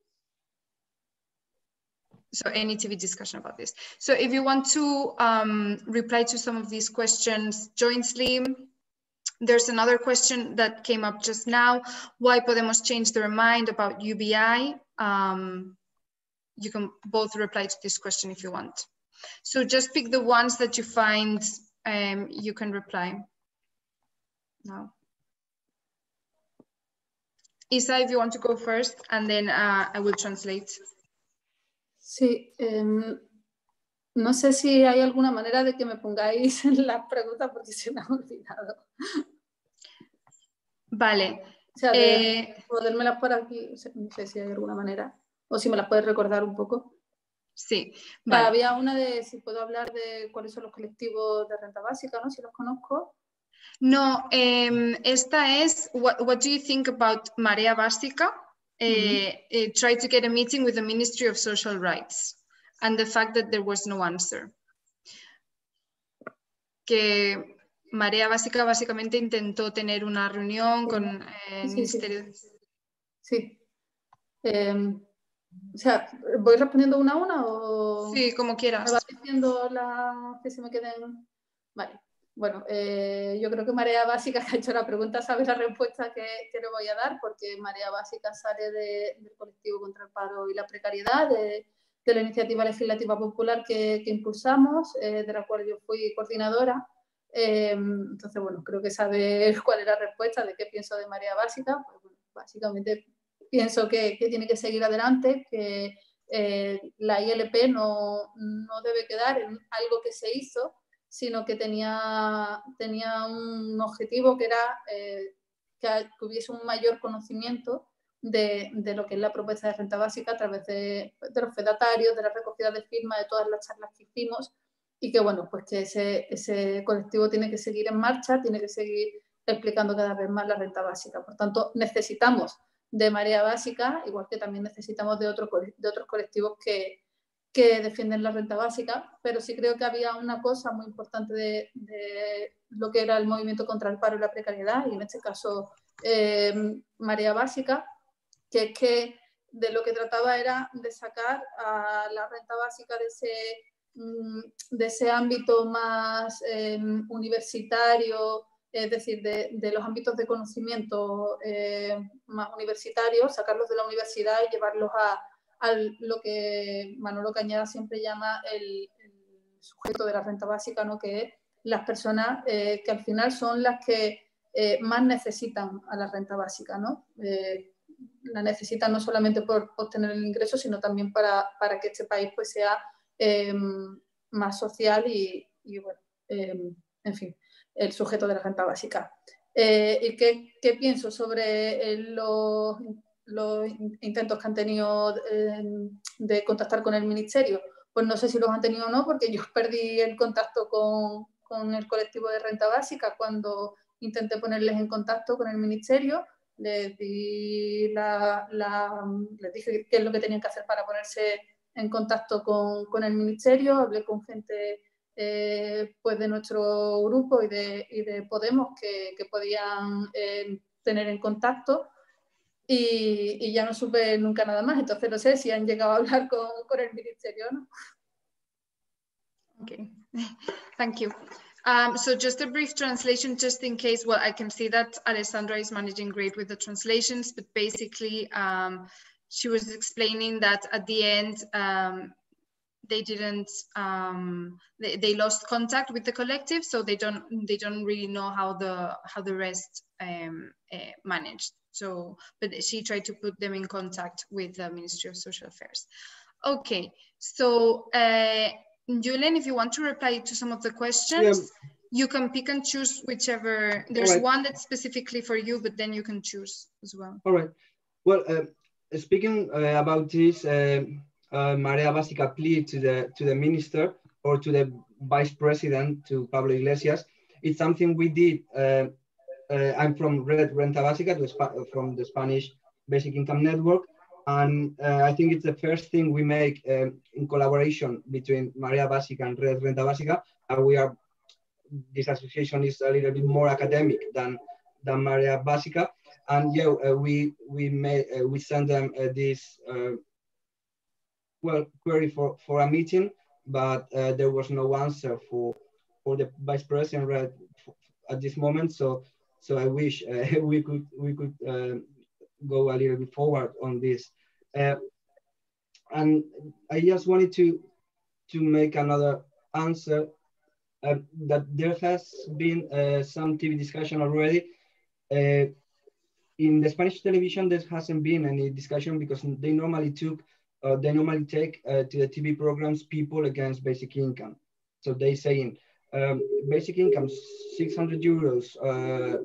So any T V discussion about this. So if you want to um, reply to some of these questions jointly. There's another question that came up just now. Why Podemos changed their mind about U B I? Um, you can both reply to this question if you want. So just pick the ones that you find um, you can reply now. Isa, if you want to go first, and then uh, I will translate. Sí, um, no sé si hay alguna manera de que me pongáis las preguntas porque se me ha olvidado. Vale. O sea, de eh, podérmelas por aquí, no sé si hay alguna manera, o si me las puedes recordar un poco. Sí, vale. vale. Había una de si puedo hablar de cuáles son los colectivos de renta básica, ¿no? Si los conozco. No, um, esta es, what, what do you think about Marea Básica? Uh, mm-hmm. uh, try to get a meeting with the Ministry of Social Rights and the fact that there was no answer. Que Marea Básica básicamente intentó tener una reunión sí. con eh, el sí, Ministerio. Sí. sí. Eh, o sea, ¿voy respondiendo una a una o...? Sí, como quieras. ¿Me vas diciendo las que se me queden? Vale. Bueno, eh, yo creo que Marea Básica, que ha hecho la pregunta, sabe la respuesta que, que le voy a dar, porque Marea Básica sale de, del colectivo contra el paro y la precariedad, de, de la iniciativa legislativa popular que, que impulsamos, eh, de la cual yo fui coordinadora. Eh, entonces, bueno, creo que sabe cuál es la respuesta de qué pienso de Marea Básica. Pues, bueno, básicamente pienso que, que tiene que seguir adelante, que eh, la I L P no, no debe quedar en algo que se hizo, sino que tenía, tenía un objetivo que era eh, que, que hubiese un mayor conocimiento de, de lo que es la propuesta de renta básica a través de, de los fedatarios, de la recogida de firmas, de todas las charlas que hicimos, y que bueno, pues que ese, ese colectivo tiene que seguir en marcha, tiene que seguir explicando cada vez más la renta básica. Por tanto, necesitamos de Marea Básica, igual que también necesitamos de, otro, de otros colectivos que que defienden la renta básica, pero sí creo que había una cosa muy importante de, de lo que era el movimiento contra el paro y la precariedad, y en este caso eh, Marea Básica, que es que de lo que trataba era de sacar a la renta básica de ese, de ese ámbito más eh, universitario, es decir, de, de los ámbitos de conocimiento eh, más universitarios, sacarlos de la universidad y llevarlos a a lo que Manolo Cañada siempre llama el, el sujeto de la renta básica, ¿no? Que es las personas eh, que al final son las que eh, más necesitan a la renta básica, ¿no? Eh, la necesitan no solamente por obtener el ingreso, sino también para, para que este país pues, sea eh, más social y, y bueno, eh, en fin, el sujeto de la renta básica. Eh, ¿Y qué, qué pienso sobre eh, los, los intentos que han tenido eh, de contactar con el ministerio? Pues no sé si los han tenido o no, porque yo perdí el contacto con, con el colectivo de renta básica cuando intenté ponerles en contacto con el ministerio. Les, di la, la, les dije qué es lo que tenían que hacer para ponerse en contacto con, con el ministerio. Hablé con gente eh, pues de nuestro grupo y de, y de Podemos que, que podían eh, tener en contacto y, y ya no supe nunca nada más. Entonces no sé si han llegado a hablar con, con el ministerio o no. Okay, thank you. Um, so just a brief translation, just in case. Well, I can see that Alessandra is managing great with the translations, but basically um, she was explaining that at the end um, they didn't, um, they, they lost contact with the collective, so they don't they don't really know how the how the rest um, uh, managed. So, but she tried to put them in contact with the Ministry of Social Affairs. Okay, so. Uh, Julian, if you want to reply to some of the questions, yeah. You can pick and choose whichever. There's right. One that's specifically for you, but then you can choose as well. All right. Well, uh, speaking uh, about this, uh, uh, Marea Básica plea to the to the minister or to the vice president, to Pablo Iglesias, it's something we did. Uh, uh, I'm from Red Renta Básica, from the Spanish Basic Income Network. And uh, I think it's the first thing we make uh, in collaboration between Marea Básica and Red Renta Básica. And we are, this association is a little bit more academic than than Marea Básica. And yeah, uh, we we made uh, we sent them uh, this uh, well query for for a meeting, but uh, there was no answer for for the vice president Red at this moment. So so I wish uh, we could we could uh, go a little bit forward on this. Uh, and I just wanted to to make another answer uh, that there has been uh, some T V discussion already. Uh, in the Spanish television, there hasn't been any discussion because they normally took, uh, they normally take uh, to the T V programs people against basic income. So they saying um, basic income six hundred euros uh,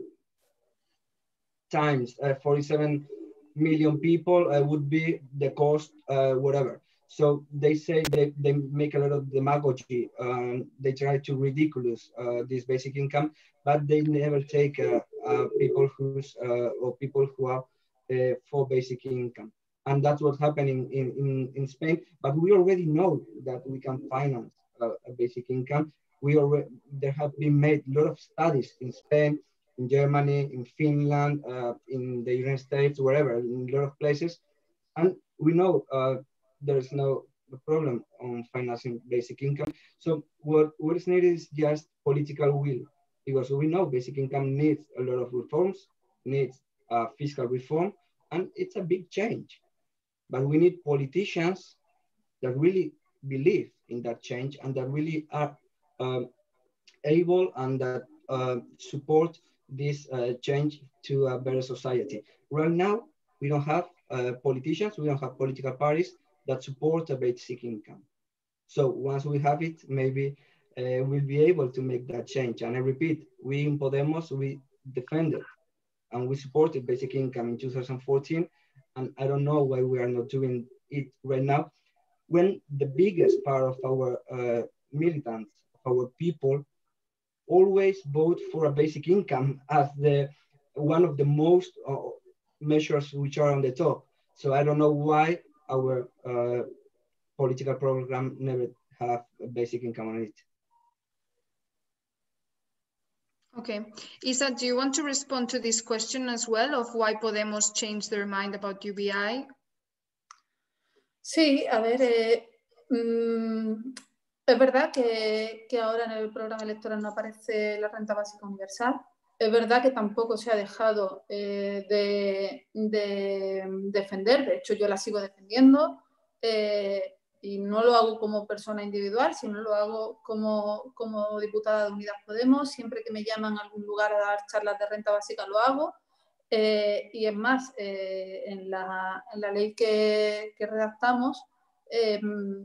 times uh, forty-seven million people uh, would be the cost, uh, whatever. So they say they, they make a lot of demagogy. Um, they try to ridiculous uh, this basic income, but they never take uh, uh, people who's uh, or people who are uh, for basic income. And that's what's happening in, in, in Spain. But we already know that we can finance uh, a basic income. We already, there have been made a lot of studies in Spain, in Germany, in Finland, uh, in the United States, wherever, in a lot of places. And we know uh, there's no problem on financing basic income. So what, what is needed is just political will, because we know basic income needs a lot of reforms, needs uh, fiscal reform, and it's a big change. But we need politicians that really believe in that change and that really are um, able and that uh, support this uh, change to a better society. Right now, we don't have uh, politicians, we don't have political parties that support a basic income. So once we have it, maybe uh, we'll be able to make that change. And I repeat, we in Podemos, we defended and we supported basic income in two thousand fourteen. And I don't know why we are not doing it right now, when the biggest part of our uh, militants, our people, always vote for a basic income as the one of the most uh, measures which are on the top. So I don't know why our uh, political program never have a basic income on it. Okay, Isa, do you want to respond to this question as well of why Podemos changed their mind about U B I? Sí, a ver, eh, mmm, es verdad que, que ahora en el programa electoral no aparece la renta básica universal. Es verdad que tampoco se ha dejado eh, de, de defender, de hecho yo la sigo defendiendo. Eh, y no lo hago como persona individual, sino lo hago como, como diputada de Unidas Podemos. Siempre que me llaman a algún lugar a dar charlas de renta básica lo hago. Eh, y es más, eh, en, la, en la ley que, que redactamos, eh,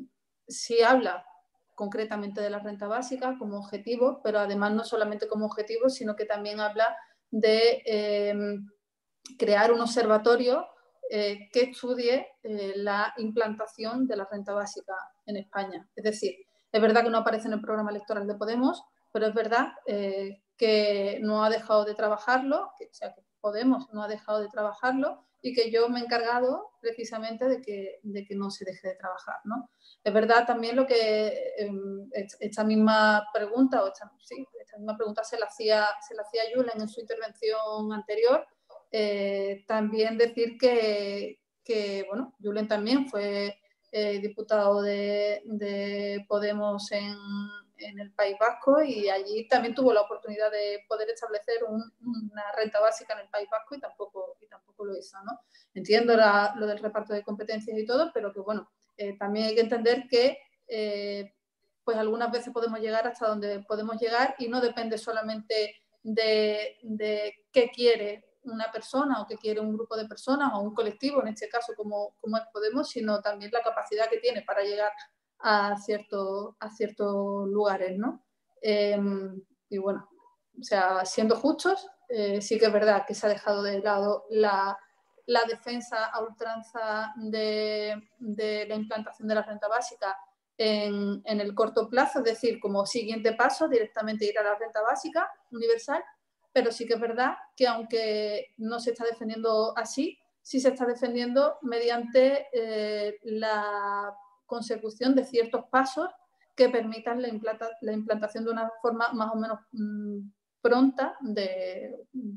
sí habla concretamente de la renta básica como objetivo, pero además no solamente como objetivo, sino que también habla de eh, crear un observatorio eh, que estudie eh, la implantación de la renta básica en España. Es decir, es verdad que no aparece en el programa electoral de Podemos, pero es verdad eh, que no ha dejado de trabajarlo, que, o sea, que Podemos no ha dejado de trabajarlo y que yo me he encargado precisamente de que, de que no se deje de trabajar, ¿no? Es verdad también lo que eh, esta misma pregunta, o esta, sí, esta misma pregunta se la hacía, se la hacía Julen en su intervención anterior. Eh, también decir que, que, bueno, Julen también fue eh, diputado de, de Podemos en, en el País Vasco y allí también tuvo la oportunidad de poder establecer un, una renta básica en el País Vasco y tampoco, y tampoco lo hizo, ¿no? Entiendo la, lo del reparto de competencias y todo, pero que, bueno, eh, también hay que entender que eh, pues algunas veces podemos llegar hasta donde podemos llegar y no depende solamente de, de qué quiere una persona o que quiere un grupo de personas o un colectivo, en este caso como, como es Podemos, sino también la capacidad que tiene para llegar a, cierto, a ciertos lugares, ¿no? Eh, y bueno, o sea, siendo justos, eh, sí que es verdad que se ha dejado de lado la, la defensa a ultranza de, de la implantación de la renta básica en, en el corto plazo, es decir, como siguiente paso, directamente ir a la renta básica universal, pero sí que es verdad que aunque no se está defendiendo así, sí se está defendiendo mediante eh, la consecución de ciertos pasos que permitan la, implanta, la implantación de una forma más o menos mmm, pronta de,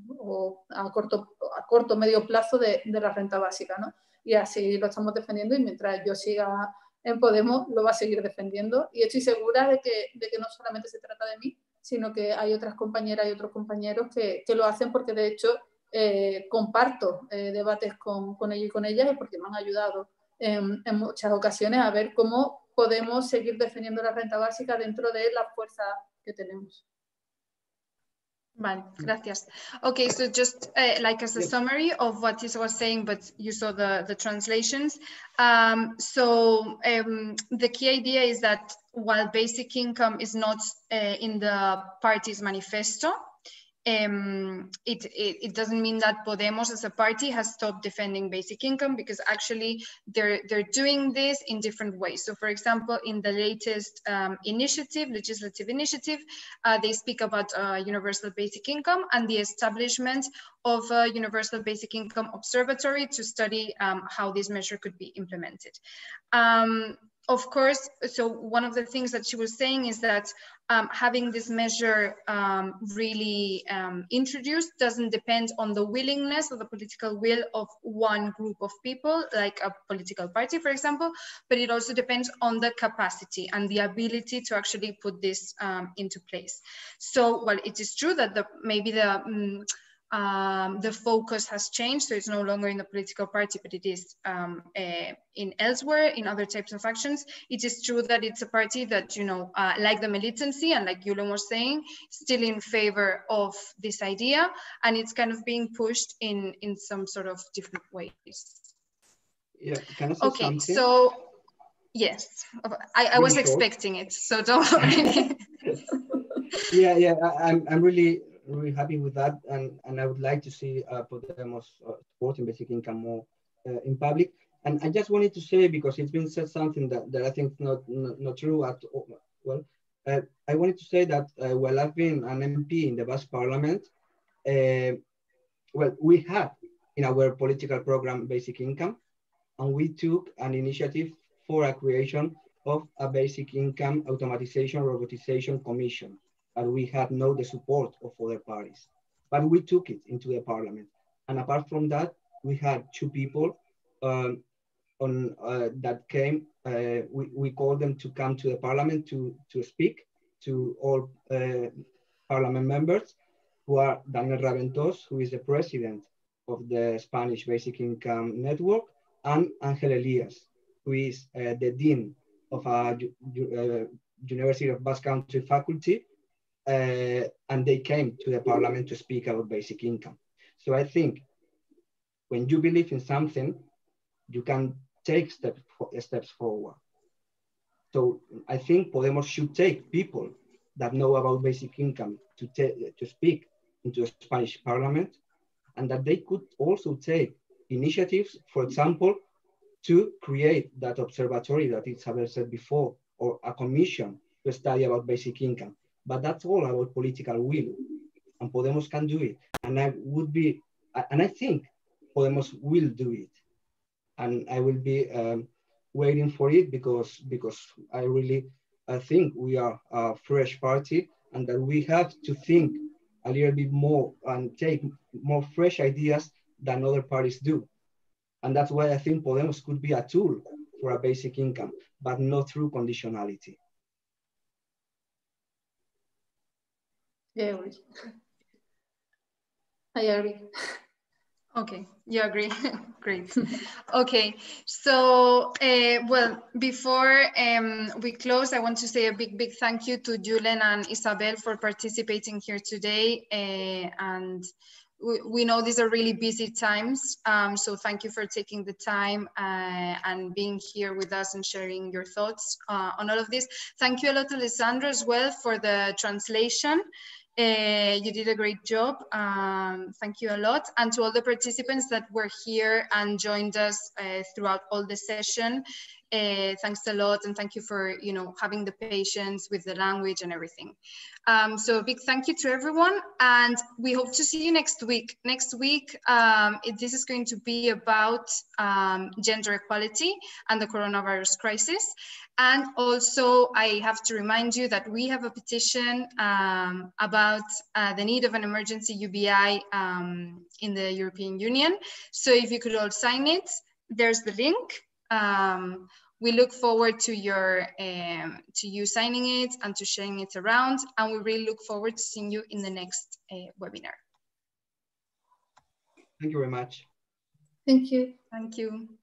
o a corto, a corto medio plazo de, de la renta básica, ¿no? Y así lo estamos defendiendo y mientras yo siga en Podemos lo va a seguir defendiendo y estoy segura de que, de que no solamente se trata de mí, sino que hay otras compañeras y otros compañeros que, que lo hacen porque de hecho eh, comparto eh, debates con, con ellos y con ellas y porque me han ayudado en, en muchas ocasiones a ver cómo podemos seguir defendiendo la renta básica dentro de la fuerza que tenemos. Vale, gracias. Okay, so just uh, like as a Yep. summary of what Isa was saying, but you saw the, the translations. Um, so um, the key idea is that while basic income is not uh, in the party's manifesto, Um, it, it, it doesn't mean that Podemos as a party has stopped defending basic income, because actually they're, they're doing this in different ways. So for example, in the latest um, initiative, legislative initiative, uh, they speak about uh, universal basic income and the establishment of a universal basic income observatory to study um, how this measure could be implemented. Um, Of course, so one of the things that she was saying is that um, having this measure um, really um, introduced doesn't depend on the willingness or the political will of one group of people, like a political party, for example, but it also depends on the capacity and the ability to actually put this um, into place. So, well, it is true that the, maybe the um, Um, the focus has changed, so it's no longer in the political party, but it is um, uh, in elsewhere, in other types of actions. It is true that it's a party that, you know, uh, like the militancy and like Julen was saying, still in favor of this idea, and it's kind of being pushed in, in some sort of different ways. Yeah, can I say okay, something? so, yes, I, I was Really expecting it, so don't worry. yeah, yeah, I, I'm, I'm really, really happy with that, and, and I would like to see uh, Podemos uh, supporting basic income more uh, in public. And I just wanted to say, because it's been said something that, that I think is not, not, not true at all. Well, uh, I wanted to say that uh, while I've been an M P in the Basque Parliament, uh, well, we had in our political program basic income, and we took an initiative for a creation of a basic income automatization robotization commission. And we had no the support of other parties, but we took it into the parliament. And apart from that, we had two people um, on uh, that came. Uh, we, we called them to come to the parliament to, to speak to all uh, parliament members, who are Daniel Raventos, who is the president of the Spanish Basic Income Network, and Ángel Elías, who is uh, the dean of a uh, University of Basque Country faculty, uh, and they came to the parliament to speak about basic income. So I think when you believe in something, you can take steps, steps forward. So I think Podemos should take people that know about basic income to, to speak into the Spanish parliament, and that they could also take initiatives, for example, to create that observatory that Isabel said before, or a commission to study about basic income. But that's all about political will, and Podemos can do it. And I would be, and I think Podemos will do it. And I will be um, waiting for it because, because I really I think we are a fresh party, and that we have to think a little bit more and take more fresh ideas than other parties do. And that's why I think Podemos could be a tool for a basic income, but not through conditionality. Yeah, I agree. Okay, you agree. Great. Okay, so uh, well, before um, we close, I want to say a big, big thank you to Julen and Isabel for participating here today. Uh, and we, we know these are really busy times, um, so thank you for taking the time uh, and being here with us and sharing your thoughts uh, on all of this. Thank you a lot to Alessandro as well for the translation. Uh, you did a great job. Um, thank you a lot. And to all the participants that were here and joined us uh, throughout all the session, uh, thanks a lot. And thank you for, you know, having the patience with the language and everything. Um, so a big thank you to everyone. And we hope to see you next week. Next week, um, it, this is going to be about um, gender equality and the coronavirus crisis. And also, I have to remind you that we have a petition um, about uh, the need of an emergency U B I um, in the European Union. So if you could all sign it, there's the link. Um, we look forward to your um, to you signing it and to sharing it around. And we really look forward to seeing you in the next uh, webinar. Thank you very much. Thank you. Thank you.